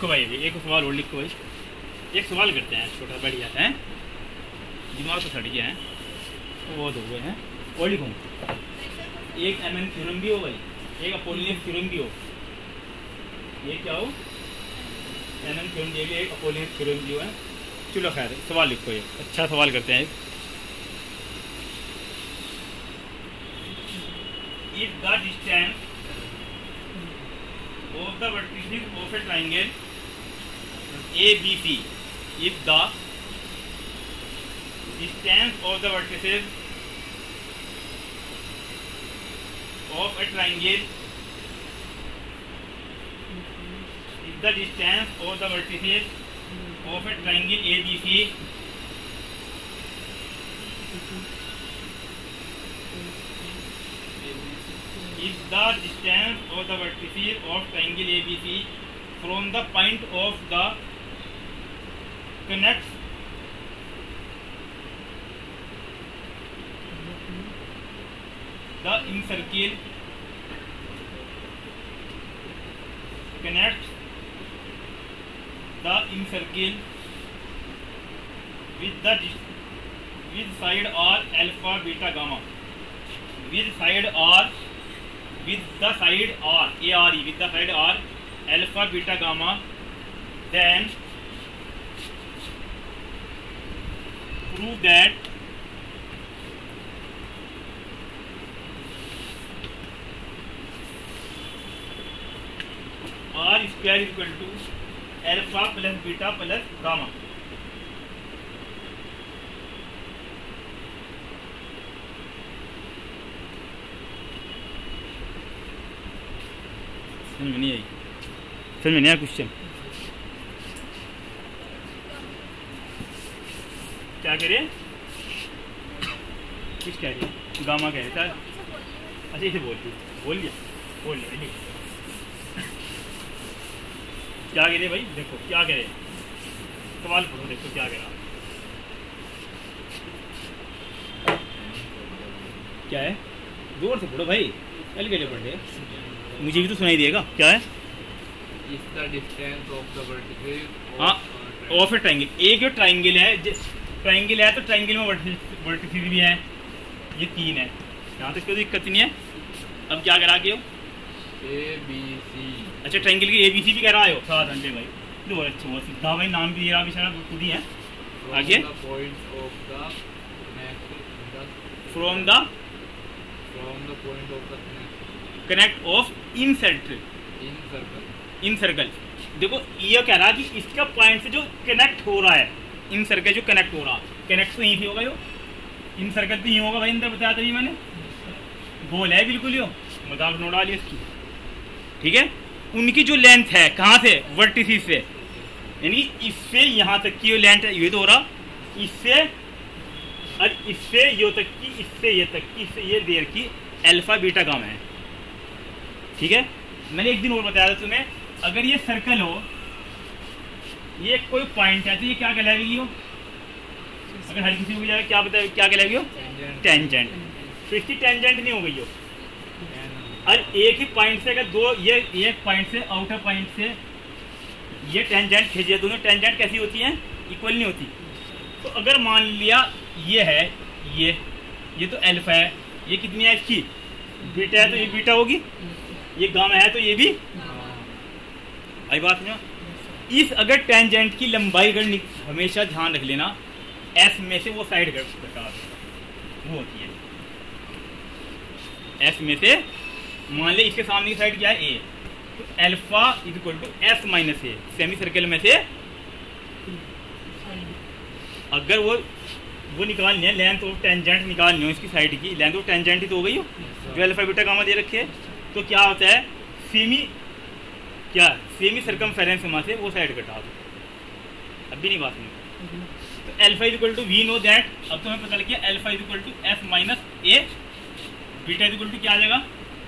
लिखो भाई, एक सवाल और लिखो भाई। एक सवाल करते हैं छोटा बढ़िया है, दिमाग तो सड़ गया है तो बहुत हो गए हैं। और लिखूँ एक एम एन थ्योरम भी हो भाई, एक अपोलिनियस थ्योरम भी हो। ये क्या हो, एम एन थ्योरम ये भी एक अपोलिनियस थ्योरम भी हो है। चलो खैर सवाल लिखो, ये अच्छा सवाल करते हैं। If the distance of the vertices of a triangle A B C, if the distance of the vertices of a triangle, if the distance of the vertices of a triangle A B C if the distance of the vertices of triangle A B C from the point of the connects the incircle connects the incircle with the with side R alpha beta gamma with side R with the side R A R E with the side R alpha beta gamma, then prove that R square is equal to alpha plus beta plus gamma. समझ में नहीं आई, समझ में नहीं आया question क्या कह रहे हैं, किस कह रहे हैं, गामा कह रहे था। अच्छा इसे बोल दिया बोल लिया बोल लिया क्या कह रहे भाई, देखो क्या कह रहे, सवाल पढ़ो देखो क्या कह रहा, क्या है, जोर से पढ़ो भाई, कल के लिए पढ़ रहे, मुझे भी तो सुनाई देगा। क्या है, हाँ ऑफ ए ट्राइंगल, एक जो ट्राइंगल है, ट्राइंगल है तो ट्राइंगल में वर्टिसेस भी है, ये तीन है, यहाँ तक कोई दिक्कत नहीं है। अब क्या करा के हो, ए बी सी, अच्छा ट्राइंगल की ए बी सी भी करा हो सात घंटे भाई, तो अच्छा वो सीधा भाई नाम भी ये भी खुद ही है। आगे point of the from the from the point of the connect of in circle in circle in circle. देखो ये कह रहा है कि इसका पॉइंट से जो कनेक्ट हो रहा है, इन सर्कल जो कनेक्ट हो रहा है, कनेक्ट तो यहीं से होगा, यो इन सर्कल तो यहीं होगा भाई, अंदर बताया था मैंने, गोल है बिल्कुल, यो मजाक नोट डाली इसकी, ठीक है। उनकी जो लेंथ है कहाँ से, वर्टिसेस से, यानी इससे यहाँ तक की जो लेंथ है ये तो हो रहा, इससे और इससे यो तक की, इससे ये तक की, इससे ये देर की अल्फा बीटा गामा है, ठीक है। मैंने एक दिन और बताया था तुम्हें, अगर ये सर्कल हो, ये कोई पॉइंट है तो ये क्या कहलाएगी, हो अगर हर किसी को जाएगा क्या बताए क्या कहलाएगी, हो टेंजेंट, तो इसकी टेंजेंट नहीं हो गई हो। और एक ही पॉइंट से अगर दो, ये एक पॉइंट से आउटर पॉइंट से ये टेंजेंट खींचे, दोनों टेंजेंट कैसी होती हैं, इक्वल नहीं होती। तो अगर मान लिया ये है, ये ये तो अल्फा है, ये कितनी है इसकी, बीटा है तो ये बीटा होगी, ये गामा है तो ये भी, आई बात समझो। इस अगर टेंजेंट की लंबाई अगर हमेशा ध्यान रख लेना, एस में से वो साइड घटा वो होती है, एस में से मान ले इसके सामने की साइड क्या है, ए, तो alpha is equal to S minus A, semicircle में से अगर वो वो निकालनी है लेंथ ऑफ टेंजेंट निकालनी हो इसकी साइड की, लेंथ ऑफ टेंजेंट ही तो हो गई हो जो अल्फा बीटा गामा दे रखे है, तो क्या होता है सेमी क्या सेमी सर्कमफेरेंस में से वो साइड घटा दो, अभी नहीं बात नहीं। तो alpha is equal to we know that, अब तो हमें पता लग गया alpha is equal to S minus A, beta is equal to क्या आ जाएगा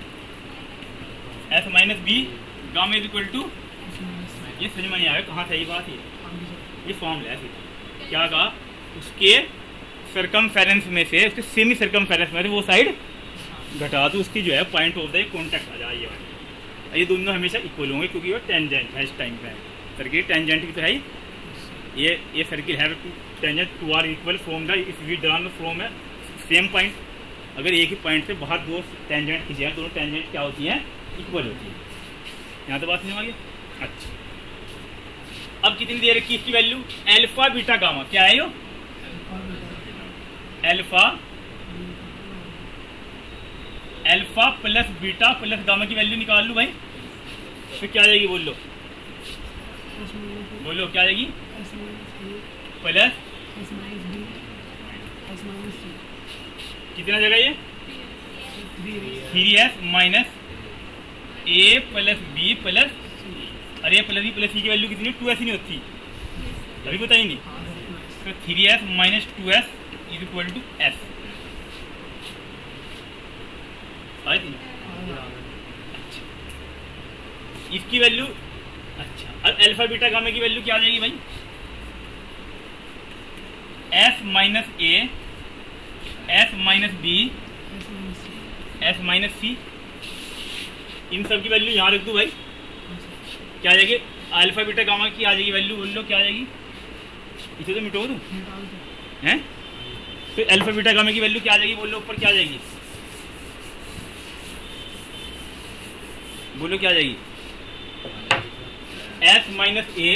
S minus B, gamma is equal to, ये समझ में नहीं आया कहाँ सही बात, ये ये फॉर्मूला है क्या कहा, उसके सर्कमफेरेंस में से, उसके सेमी सर्कमफेरेंस में से वो साइड घटा तो उसकी जो है पॉइंट ऑफ द कॉन्टैक्ट आ जाए, ये दोनों हमेशा इक्वल होंगे क्योंकि वो टेंजेंट है इस टाइम पे है। सर्किल टेंजेंट की तो है ही, ये ये सर्किल है tangent to are equal from the if we drawn from है सेम पॉइंट। अगर एक ही पॉइंट से बाहर दो टेंजेंट खींचे दोनों टेंजेंट क्या होती हैं, इक्वल होती है। यहाँ तो बात समझ आ गई। अच्छा, अब कितनी दे रखी इसकी वैल्यू, अल्फा बीटा गामा, क्या है यो, alpha alpha plus beta plus gamma की वैल्यू निकाल लूं भाई, फिर क्या आ जाएगी, बोल लो बोलो क्या आ जाएगी, प्लस कितना जगह ये three S minus A plus B plus, अरे प्लस बी प्लस सी की वैल्यू कितनी, टू एस ही नहीं होती, अभी बताइए नहीं, तो three S minus two S is equal to S आई थी। अच्छा, इसकी वैल्यू, अच्छा अब अल्फा बीटा गामा की वैल्यू क्या आ जाएगी भाई, S minus A S minus B S minus C, इन सब की वैल्यू यहाँ रख दूँ भाई, क्या आ जाएगी, अल्फा बीटा गामा की आ जाएगी वैल्यू, बोल लो क्या आ जाएगी, इसे तो मिटो दूँ हैं, फिर अल्फा बीटा गामा की वैल्यू क्या आ जाएगी, बोल लो ऊपर क्या आ जाएगी, बोलो क्या आ जाएगी, S minus A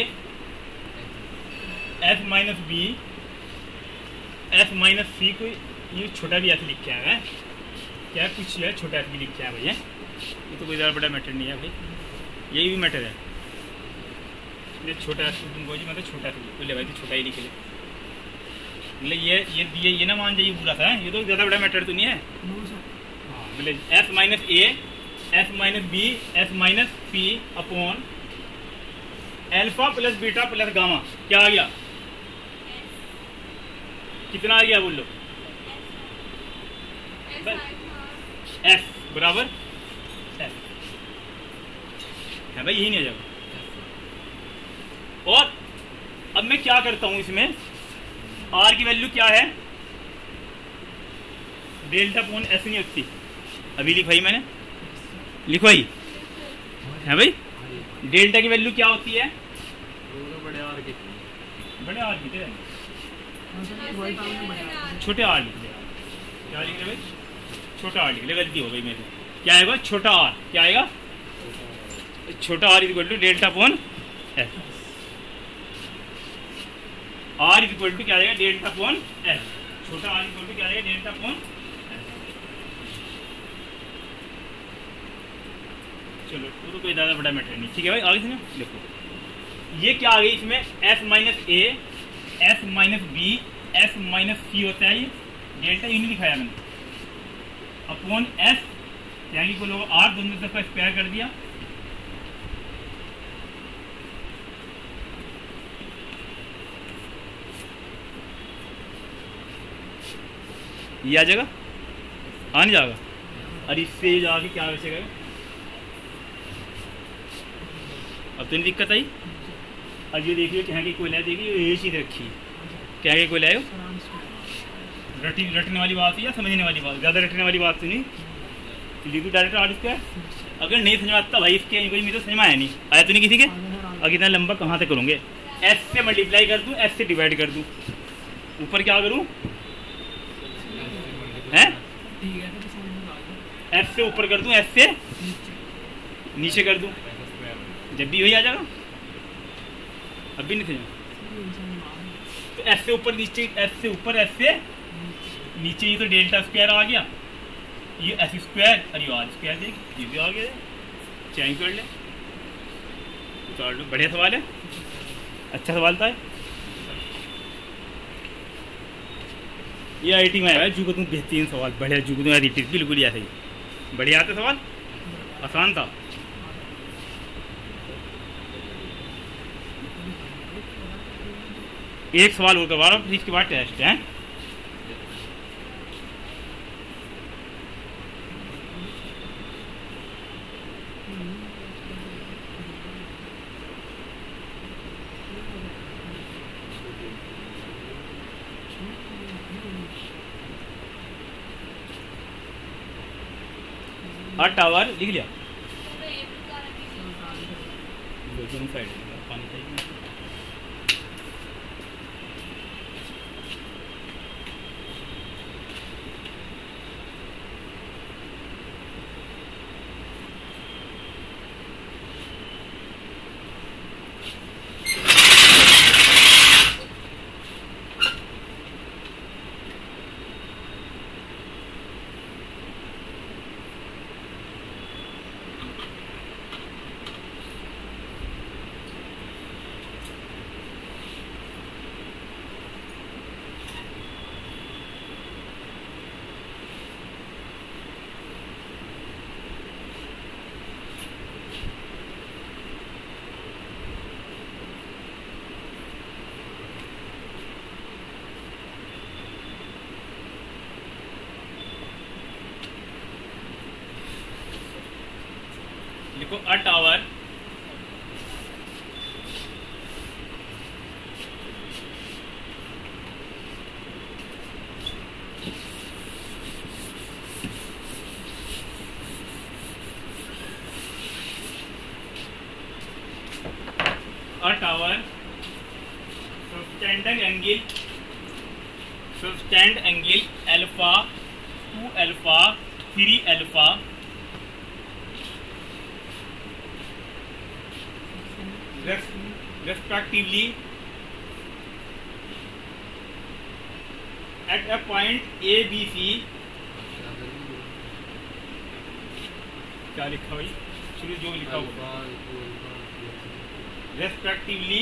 S minus B S minus C को ये छोटा भी ऐसे लिख के आया है, क्या कुछ है छोटा ऐसे भी लिख के आया भैया, ये तो कोई ज़्यादा बड़ा मैटर नहीं है भाई, यही भी मैटर है, ये छोटा ऐसे तुमको जी मतलब छोटा सा ले भाई, तो छोटा ही लिख ले, मतलब ये ये ये ये ना मान जाइए पूरा था, ये तो ज़्यादा बड़ा मैटर तो नहीं है, हाँ मतलब S minus A S minus B S minus C upon alpha plus beta plus gamma, क्या आ गया, कितना आ गया बोल लो, एस बराबर एस है भाई, यही नहीं आ जाएगा। और अब मैं क्या करता हूं इसमें, आर की वैल्यू क्या है, डेल्टा अपॉन एस नहीं होती, अभी लिखवाई मैंने, लिखवाई है भाई, डेल्टा की वैल्यू क्या होती है, बड़े आर की बड़े आर की छोटे आर लिख ले, क्या लिख ले भाई, छोटा आर लिख ले, गलती हो गई मेरे, क्या आएगा छोटा आर, क्या आएगा छोटा R is equal to delta upon S, R is equal to क्या आएगा डेल्टा अपॉन एस, छोटा आर इज इक्वल टू क्या आएगा डेल्टा अपॉन एस। चलो वो तो कोई ज़्यादा बड़ा मैटर नहीं, ठीक है भाई, आगे सुनो देखो, ये क्या आ गई इसमें, S minus A S minus B S minus C होता है, ये डेल्टा यूँ नहीं दिखाया मैंने, अपॉन एस यानी को लोग आर दोनों तरफ का स्क्वायर कर दिया, ये आ जाएगा, आ नहीं जाएगा, और इससे जाके क्या बचेगा, अब तो नहीं दिक्कत आई। अब ये देखिए क्या की कोयला, देखिए ये चीज़ रखी, क्या है कोयला है, रटी रटने वाली बात है या समझने वाली बात, ज़्यादा रटने वाली बात तो नहीं, लिखो डायरेक्ट आर स्क्वायर, अगर नहीं समझ आता भाई इसके कोई मुझे समझ में आया नहीं, आया तो नहीं किसी के, और इतना लंबा कहाँ से करूँगे, एस से मल्टीप्लाई कर दूँ, एस से डिवाइड कर दूँ, ऊपर क्या करूँ हैं, एस से ऊपर कर दूँ, एस से नीचे कर दूँ, जब भी वही आ जाएगा, अब भी नहीं समझा, तो एस से ऊपर नीचे, एस से ऊपर एस से नीचे, ये तो डेल्टा स्क्वायर आ गया, ये एस स्क्वायर और ये आर स्क्वायर, देख ये भी आ गया, चेंज कर ले, उतार लो, बढ़िया सवाल है, अच्छा सवाल था ये, आई टी में आया है जू को तुम बेहतरीन सवाल, बढ़िया जू को तुम बिल्कुल ऐसा ही बढ़िया आता सवाल, आसान था। एक सवाल और करवा रहा हूँ, फिर इसके बाद टेस्ट है, आठ टावर लिख लिया, साइड पानी चाहिए। देखो a tower a tower subtended angle subtend angle alpha two alpha three alpha res- respectively at a point A B C क्या लिखा भाई शुरू जो लिखा हुआ respectively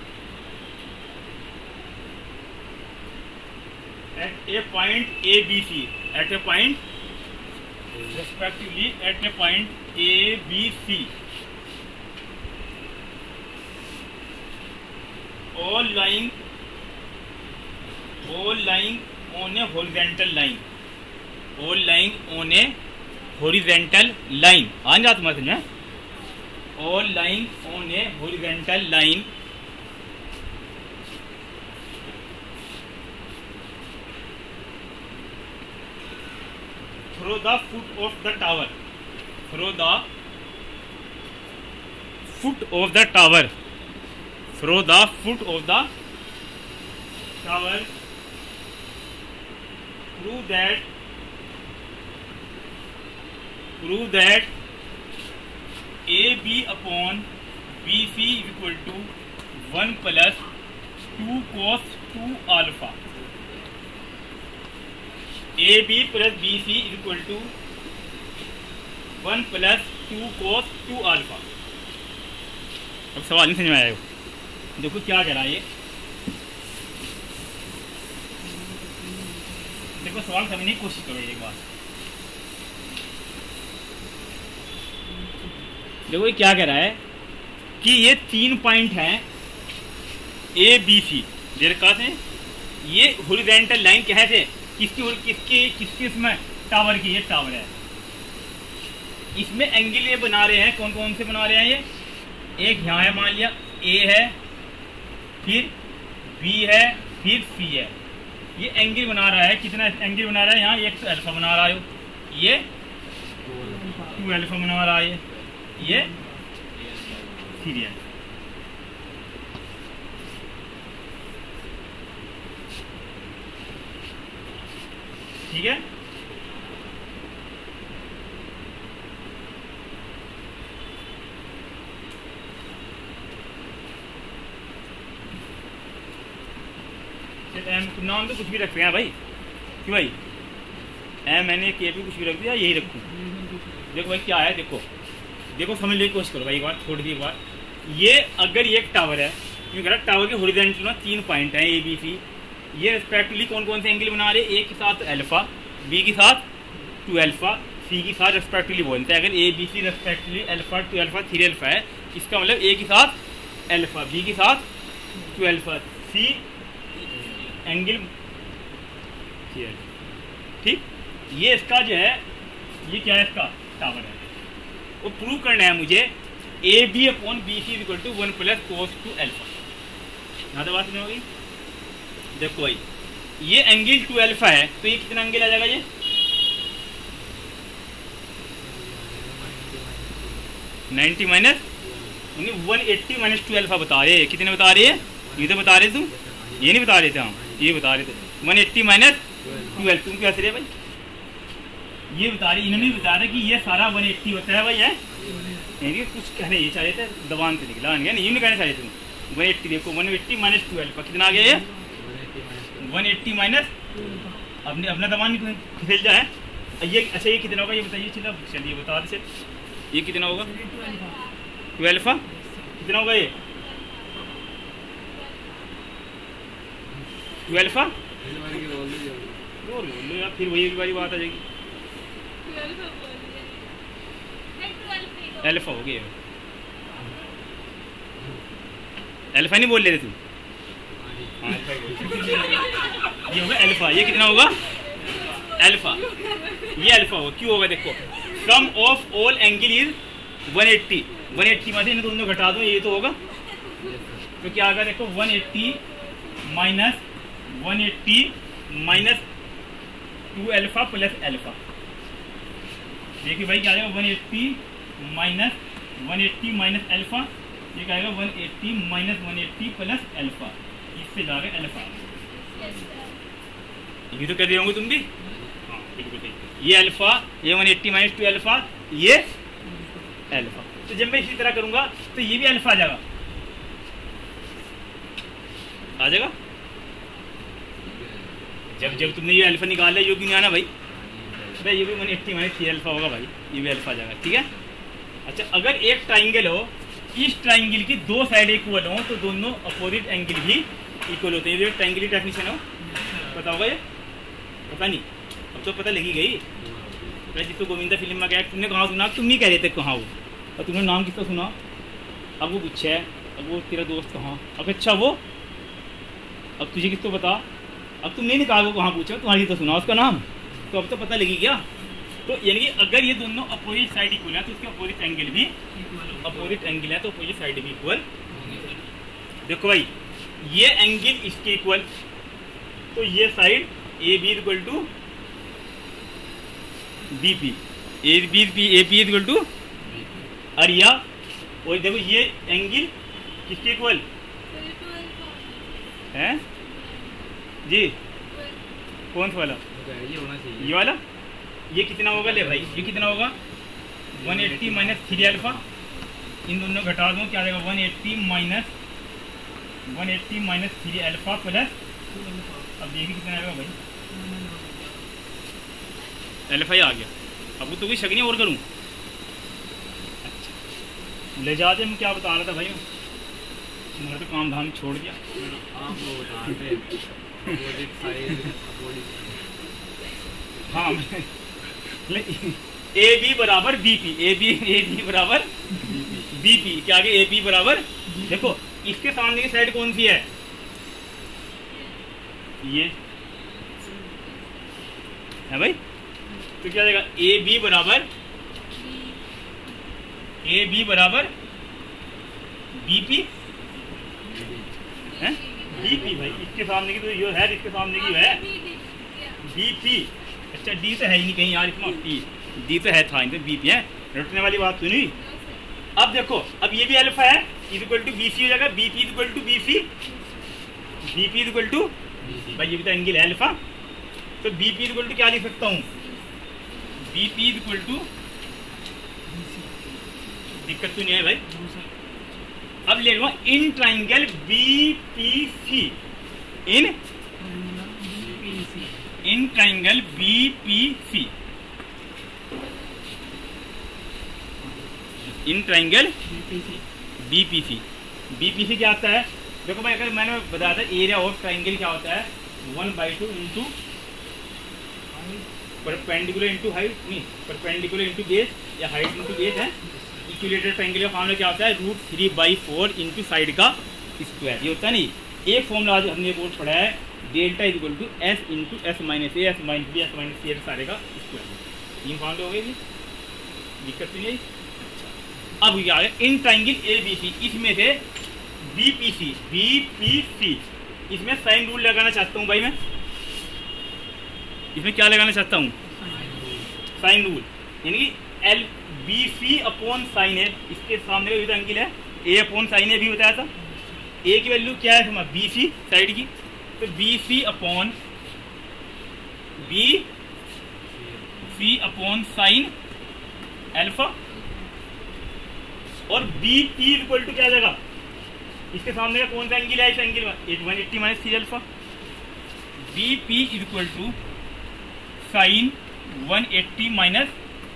at a point A B C at a point respectively at a point A B C all lying all lying on a horizontal line all lying on a horizontal line आ जाता समझ में all lying on a horizontal line through the foot of the tower through the foot of the tower through the foot of the tower prove that prove that A B upon B C is equal to one plus two cos two alpha. A B plus B C is equal to one plus two cos two alpha. अब सवाल नहीं समझ में आया। देखो क्या कह रहा है ये। देखो सवाल समझने की कोशिश करो एक बार। देखो ये क्या कह रहा है कि ये तीन पॉइंट हैं ए बी सी देर का थे ये हॉरिजॉन्टल लाइन क्या है थे किसकी किसकी किसकी इसमें टावर की ये टावर है इसमें एंगल ये बना रहे हैं कौन कौन से बना रहे हैं ये एक यहाँ है मान लिया ए है फिर बी है फिर सी है ये एंगल बना रहा है कितना एंगल बना रहा है यहाँ एक तो अल्फा बना रहा है ये टू अल्फा बना रहा है ये थ्री है ठीक है एम नाम तो कुछ भी रख रहे हैं भाई क्यों भाई एम मैंने के भी कुछ भी रख दिया यही रखूँ देखो भाई क्या है देखो देखो समझ लेने की कोशिश करो भाई एक बार छोड़ दी एक बार ये अगर ये एक टावर है क्योंकि कह रहा टावर के हॉरिजॉन्टल में तीन पॉइंट हैं ए बी सी ये रिस्पेक्टिवली कौन कौन से एंगल बना रहे हैं ए के साथ अल्फा बी के साथ टू अल्फा सी के साथ रिस्पेक्टिवली बोलते हैं अगर A B C respectively alpha two alpha three alpha है इसका मतलब ए के साथ अल्फा बी के साथ टू अल्फा सी एंगल ठीक ये इसका जो है ये क्या है इसका टावर है वो प्रूव करना है मुझे A B upon B C equal to one plus cos two alpha यहाँ तो बात नहीं होगी देखो भाई ये एंगल टू एल्फा है तो ये कितना एंगल आ जाएगा ये ninety minus one eighty minus two alpha बता रहे कितने बता रहे हैं ये तो बता रहे तुम ये नहीं बता रहे थे हम ये बता रहे थे वन एट्टी माइनस ट्वेल्व तुम क्या रहे भाई ये बता रहे इन्होंने बताया था कि ये सारा वन एट्टी होता है भाई है कुछ कहने ये चाह रहे थे दबान से निकला नहीं ये नहीं कहना चाह रहे तुम वन एट्टी देखो वन एट्टी माइनस ट्वेल्व कितना आ गया ये वन एट्टी माइनस अपने अपना दबान खिल जाए ये अच्छा ये कितना होगा ये बताइए चलो चलिए बता दे ये कितना होगा ट्वेल्व कितना होगा ये ट्वेल्व यार फिर वही वाली बात आ जाएगी अल्फा हो गया अल्फा नहीं बोल रहे थे तुम ये होगा अल्फा ये कितना होगा अल्फा ये अल्फा होगा क्यों होगा देखो sum of all angle is one eighty one eighty में से इन दोनों घटा दो, ये तो होगा। तो क्या आएगा देखो, one eighty minus one eighty minus two alpha plus alpha. देखिए भाई क्या आएगा, one eighty minus one eighty minus alpha, ये क्या आएगा one eighty minus one eighty plus alpha, इससे जाएगा एल्फा। ये तो कर रहे होंगे तुम भी, हाँ बिल्कुल ठीक। ये अल्फा, ये one eighty minus two alpha, ये अल्फा। तो जब मैं इसी तरह करूंगा तो ये भी अल्फा आ जाएगा, आ जाएगा। जब जब तुमने ये अल्फा निकाला, ये भी नहीं आना भाई, भाई ये भी one eighty minus three alpha होगा भाई, ये भी अल्फा आ जाएगा, ठीक है। अच्छा, अगर एक ट्राइंगल हो, इस ट्राइंगल की दो साइड इक्वल हो तो दोनों अपोजिट एंगल भी इक्वल होते हैं। ये ट्राइंगल की डेफिनेशन हो, पता होगा ये, पता नहीं, अब तो पता लगी गई। जिसको गोविंदा फिल्म में गया, तुमने कहाँ सुना, तुम नहीं कह रहे थे कहाँ वो, और तुमने नाम किसका सुना, अब वो पूछा है, अब वो तेरा दोस्त कहाँ, अब अच्छा वो, अब तुझे किसको पता, अब तुमने नहीं कहा वो कहाँ पूछा, तुम्हारी तो सुना उसका नाम, तो अब तो पता लगी क्या। तो यानी कि अगर ये दोनों अपोजिट साइड इक्वल है तो उसके अपोजिट एंगल भी अपोजिट एंगल है, तो अपोजिट साइड भी इक्वल। देखो भाई, ये एंगल इसके इक्वल, तो ये side A B equal to B P, A B P A P equal to area. और देखो ये एंगल किसके इक्वल है जी, कौन सा वाला, ये होना चाहिए, ये वाला। ये कितना होगा, ले भाई ये कितना होगा, one eighty minus three alpha, इन दोनों घटा दूँ क्या आ जाएगा, one eighty minus one eighty minus three alpha plus, अब देखिए कितना आएगा भाई, अल्फा ही आ गया। अब तो कोई शक नहीं और करूँ। अच्छा, ले जाते हम क्या बता रहा था भाई, तुम्हारा तो काम धाम छोड़ दिया। आप वो बता रहे थे, opposite side, opposite- हाँ, ए बी बराबर B P, A B A B बराबर बी पी, क्या आगे ए बी बराबर, देखो इसके सामने की साइड कौन सी है, ये है भाई। तो क्या जाएगा, ए बी बराबर ए बी बराबर बी पी है, बी पी भाई, इसके सामने की तो ये है, इसके सामने की है बी पी। अच्छा, डी तो है ही नहीं कहीं यार, इतना टी डी तो है था, इनसे बी पी है, रटने वाली बात सुनी। अब देखो, अब ये भी अल्फा है, इक्वल टू बी सी हो जाएगा, B P equal to B C, B P equal to भाई ये भी तो एंगल है अल्फा, तो बी पी इक्वल टू क्या लिख सकता हूँ, बी पी इक्वल टू, दिक्कत तो नहीं है भाई। अब ले लूँगा in triangle B P C, in in triangle B P C, in triangle B P C, B P C क्या आता है, देखो भाई अगर मैंने बताया था एरिया ऑफ ट्राइंगल क्या होता है, one by two into perpendicular into height, नहीं परपेंडिकुलर इंटू बेस या हाइट इंटू बेस है। इक्विलेटरल ट्राइंगल का फॉर्मूला क्या होता है, root three by four into side का स्क्वायर, ये होता है नहीं। एक फॉर्मूला आज हमने बोर्ड पढ़ा है, delta is equal to S into S minus A, S minus B, S minus C सारे का स्क्वायर, तीन फॉर्मूले हो गए जी, दिक्कत नहीं आई। अब क्या है, in triangle A B C, इसमें से B P C, B P C, इसमें साइन रूल लगाना चाहता हूँ भाई मैं, इसमें क्या लगाना चाहता हूँ, साइन रूल, यानी कि L B C upon sine A, इसके सामने का भी तो एंगल है, ए अपॉन साइन ए भी बताया था। ए की वैल्यू क्या है हमारा, बी सी साइड की, तो B C upon B C upon sine alpha, और बी पी इक्वल टू क्या जाएगा, इसके सामने का कौन सा एंगल है, इस एंगल में one eighty minus three alpha, B P equal to sine one eighty minus,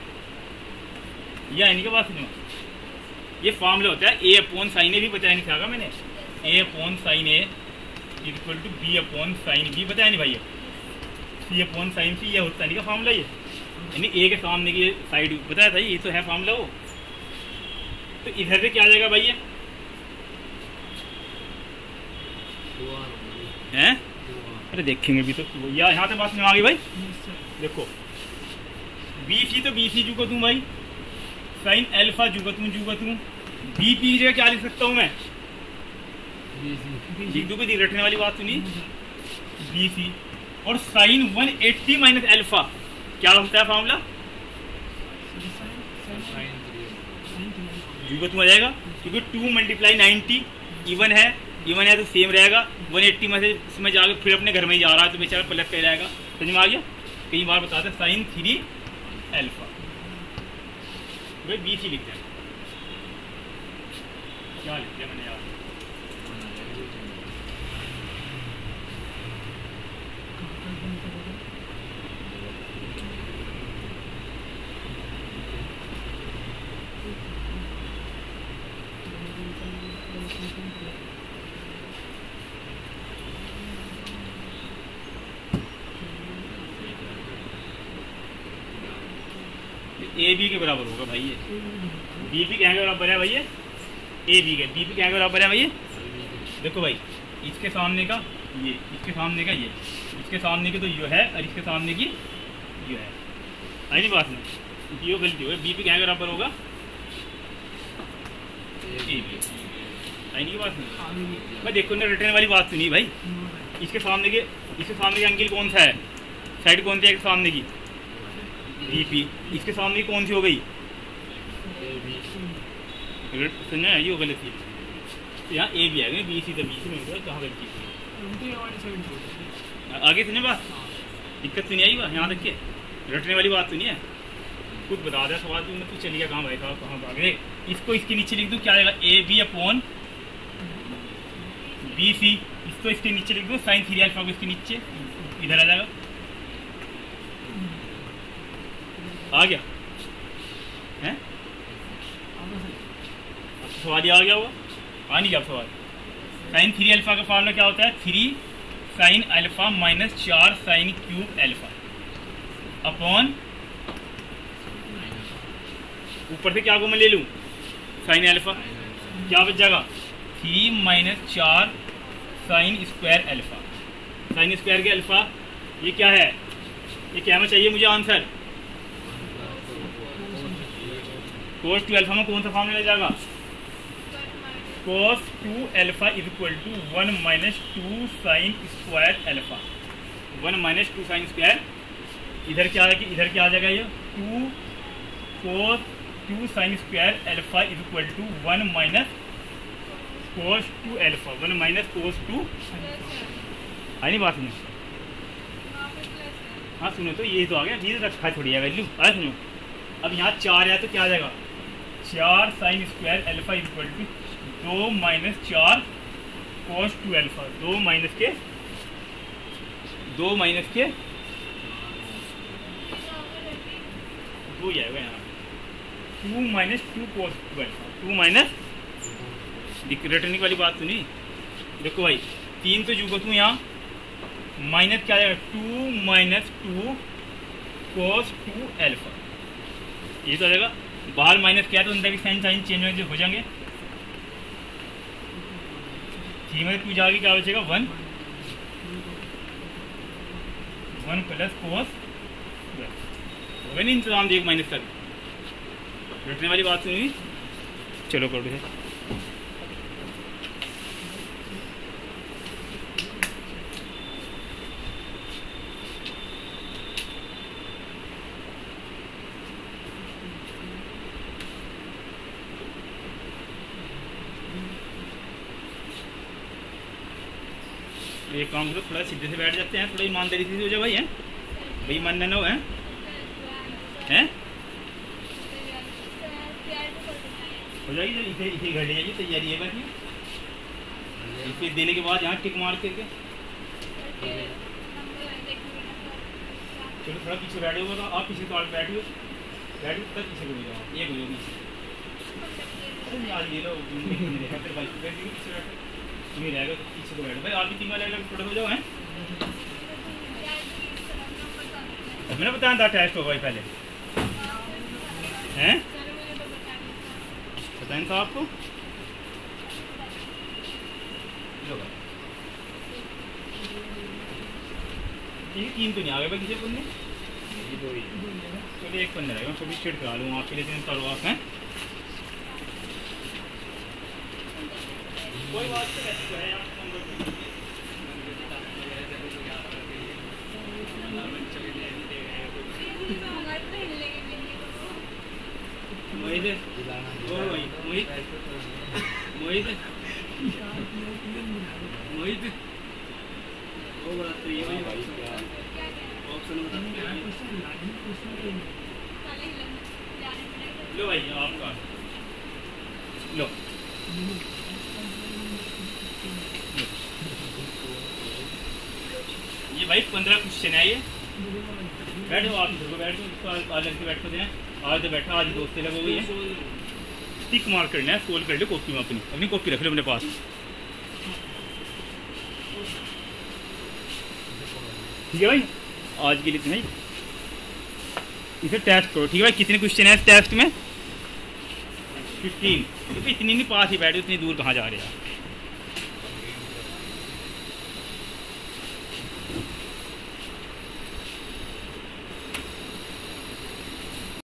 या इनके पास नहीं, ये फॉर्मूला होता है ए अपॉन साइन ए भी बताया नहीं था मैंने, A upon sine A equal to B upon sine B बताया नहीं भाई, सी अपॉन साइन सी, ये होता नहीं का फॉर्मूला, ये यानी ए के सामने की साइड बताया था, ये तो है फॉर्मूला वो। तो इधर से क्या आ जाएगा भाई, ये हैं, अरे देखेंगे भी तो, या यहाँ से बात में आ गई भाई। देखो बी सी तो बी सी को दूँ भाई साइन अल्फा जुगतू जुगतू बी पी की जगह क्या लिख सकता हूँ मैं? लिख दूँ कोई रटने वाली बात सुनी, बी सी। और sine one eighty minus alpha क्या होता है फॉर्मूला? जुगतू आ जाएगा, क्योंकि टू मल्टीप्लाई नाइन्टी इवन है, इवन है तो सेम रहेगा। वन एट्टी में से इसमें जाकर फिर अपने घर में ही जा रहा है तो बेचारा प्लस कर जाएगा। समझ में आ गया? कई बार बताते हैं साइन थ्री अल्फा, भाई बी सी लिख जाए। क्या लिख दिया मैंने यार? ए बी के बराबर होगा भाई ये, बी पी क्या के बराबर है भाई ये? ए बी के, बी पी क्या के बराबर है भाई ये? देखो भाई, इसके सामने का ये, इसके सामने का ये, इसके सामने की तो यो है और इसके सामने की यो है। आई नहीं बात में, यो गलती हो, बी पी क्या के बराबर होगा? A B. आई नहीं बात में भाई, देखो ना रिटर्न वाली बात सुनी भाई। इसके सामने के, इसके सामने का एंगल कौन सा है? साइड कौन सी है सामने की? B P. इसके सामने कौन सी हो गई? सुनना है ये गलत थी, तो यहाँ ए भी आएगा, बी सी तो बी सी में कहाँ गलती? आगे सुनिए बात, दिक्कत तो नहीं आई बात यहाँ तक के रटने वाली बात तो नहीं है। कुछ बता दिया सवाल तो तू चलिए कहाँ भाई साहब, कहाँ भाग गए? इसको इसके नीचे लिख दूँ, क्या आएगा? A B upon B C. इसको इसके नीचे लिख दूँ, साइन थ्री अल्फा को इसके नीचे इधर आ जाएगा। आ गया हैं? सवाल ये आ गया होगा, आ नहीं गया सवाल? साइन थ्री अल्फा का फार्मूला क्या होता है? थ्री साइन अल्फा माइनस चार साइन क्यूब अल्फा अपॉन, ऊपर से क्या को मैं ले लूँ? साइन अल्फा, क्या बच जाएगा? थ्री माइनस चार sine square alpha. Sine square के अल्फा ये क्या है? ये क्या में चाहिए मुझे आंसर? कोस टू अल्फा में कौन सा फॉर्मूला ले जाएगा? Cos two alpha is equal to one minus two sine square alpha. One minus two sine square, इधर क्या है कि इधर क्या आ जाएगा? ये two cos two sine square alpha is equal to one minus cos two alpha, one minus cos two. आई नहीं बात सुनो? हाँ सुनो, तो ये तो आ गया, ये रखा है थोड़ी है वैल्यू। अरे सुनो, अब यहाँ चार है तो क्या आ जाएगा? चार sine square alpha is equal to दो माइनस चार कोस टू अल्फा। दो माइनस के, दो माइनस के दो ही आएगा यहाँ, two minus two cos two alpha. Two minus returning वाली बात सुनी। देखो भाई, तीन तो जुगत हूँ यहाँ, माइनस क्या आएगा? Two minus two cos two alpha, ये तो आ जाएगा। बाहर माइनस क्या है तो अंदर की साइन साइन चेंज हो जाएंगे। थ्री में टू जाएगी, क्या बचेगा? वन, वन प्लस कोस हो गया नहीं इंतजाम? एक माइनस तक रटने वाली बात सुनी। चलो करो है। एक काम करो, थोड़ा सीधे से बैठ जाते हैं, थोड़ा ईमानदारी से हो जाए भाई, हैं भाई, मान ना हो हैं हैं हो जाएगी। जब इसे इसे घर ले जाइए, तैयारी है बाकी। इसे देने के बाद यहाँ टिक मार करके चलो थोड़ा पीछे बैठे हो, तो आप पीछे तो बैठिए, बैठिए तब पीछे हो जाओ, ये हो जाओ पीछे। ये लो फिर भाई पीछे बैठो, तुम्हें रहेगा तो पीछे को बैठो भाई। आप भी तीन वाले थोड़ा हो जाओ हैं। मैंने बताया था टेस्ट होगा पहले, हैं बताएं तो आपको। तीन तो नहीं आ गए भाई किसी को नहीं। चलिए एक पंद्रह रहेगा, सभी स्टेट करा लूँ आपके लिए, दिन करो आप हैं कोई बात नहीं है। मोहित ओ भाई मोहित मोहित मोहित वो बताते ये भाई ऑप्शन बताते हैं। लो भाई आपका लो ये भाई पंद्रह क्वेश्चन है ये। बैठो आप इधर को बैठो, आज लड़के बैठो दें, आज तो बैठा, आज दोस्ती लग हो गई है। टिक मार करना है, स्क्रॉल कर लो कॉपी में, अपनी अपनी कॉपी रख लो अपने पास, ठीक है भाई। आज के लिए इतना ही, इसे टेस्ट करो, ठीक है भाई। कितने क्वेश्चन है इस टेस्ट में? फिफ्टीन। इतनी नहीं पास ही बैठे, इतनी दूर कहाँ जा रहे हैं।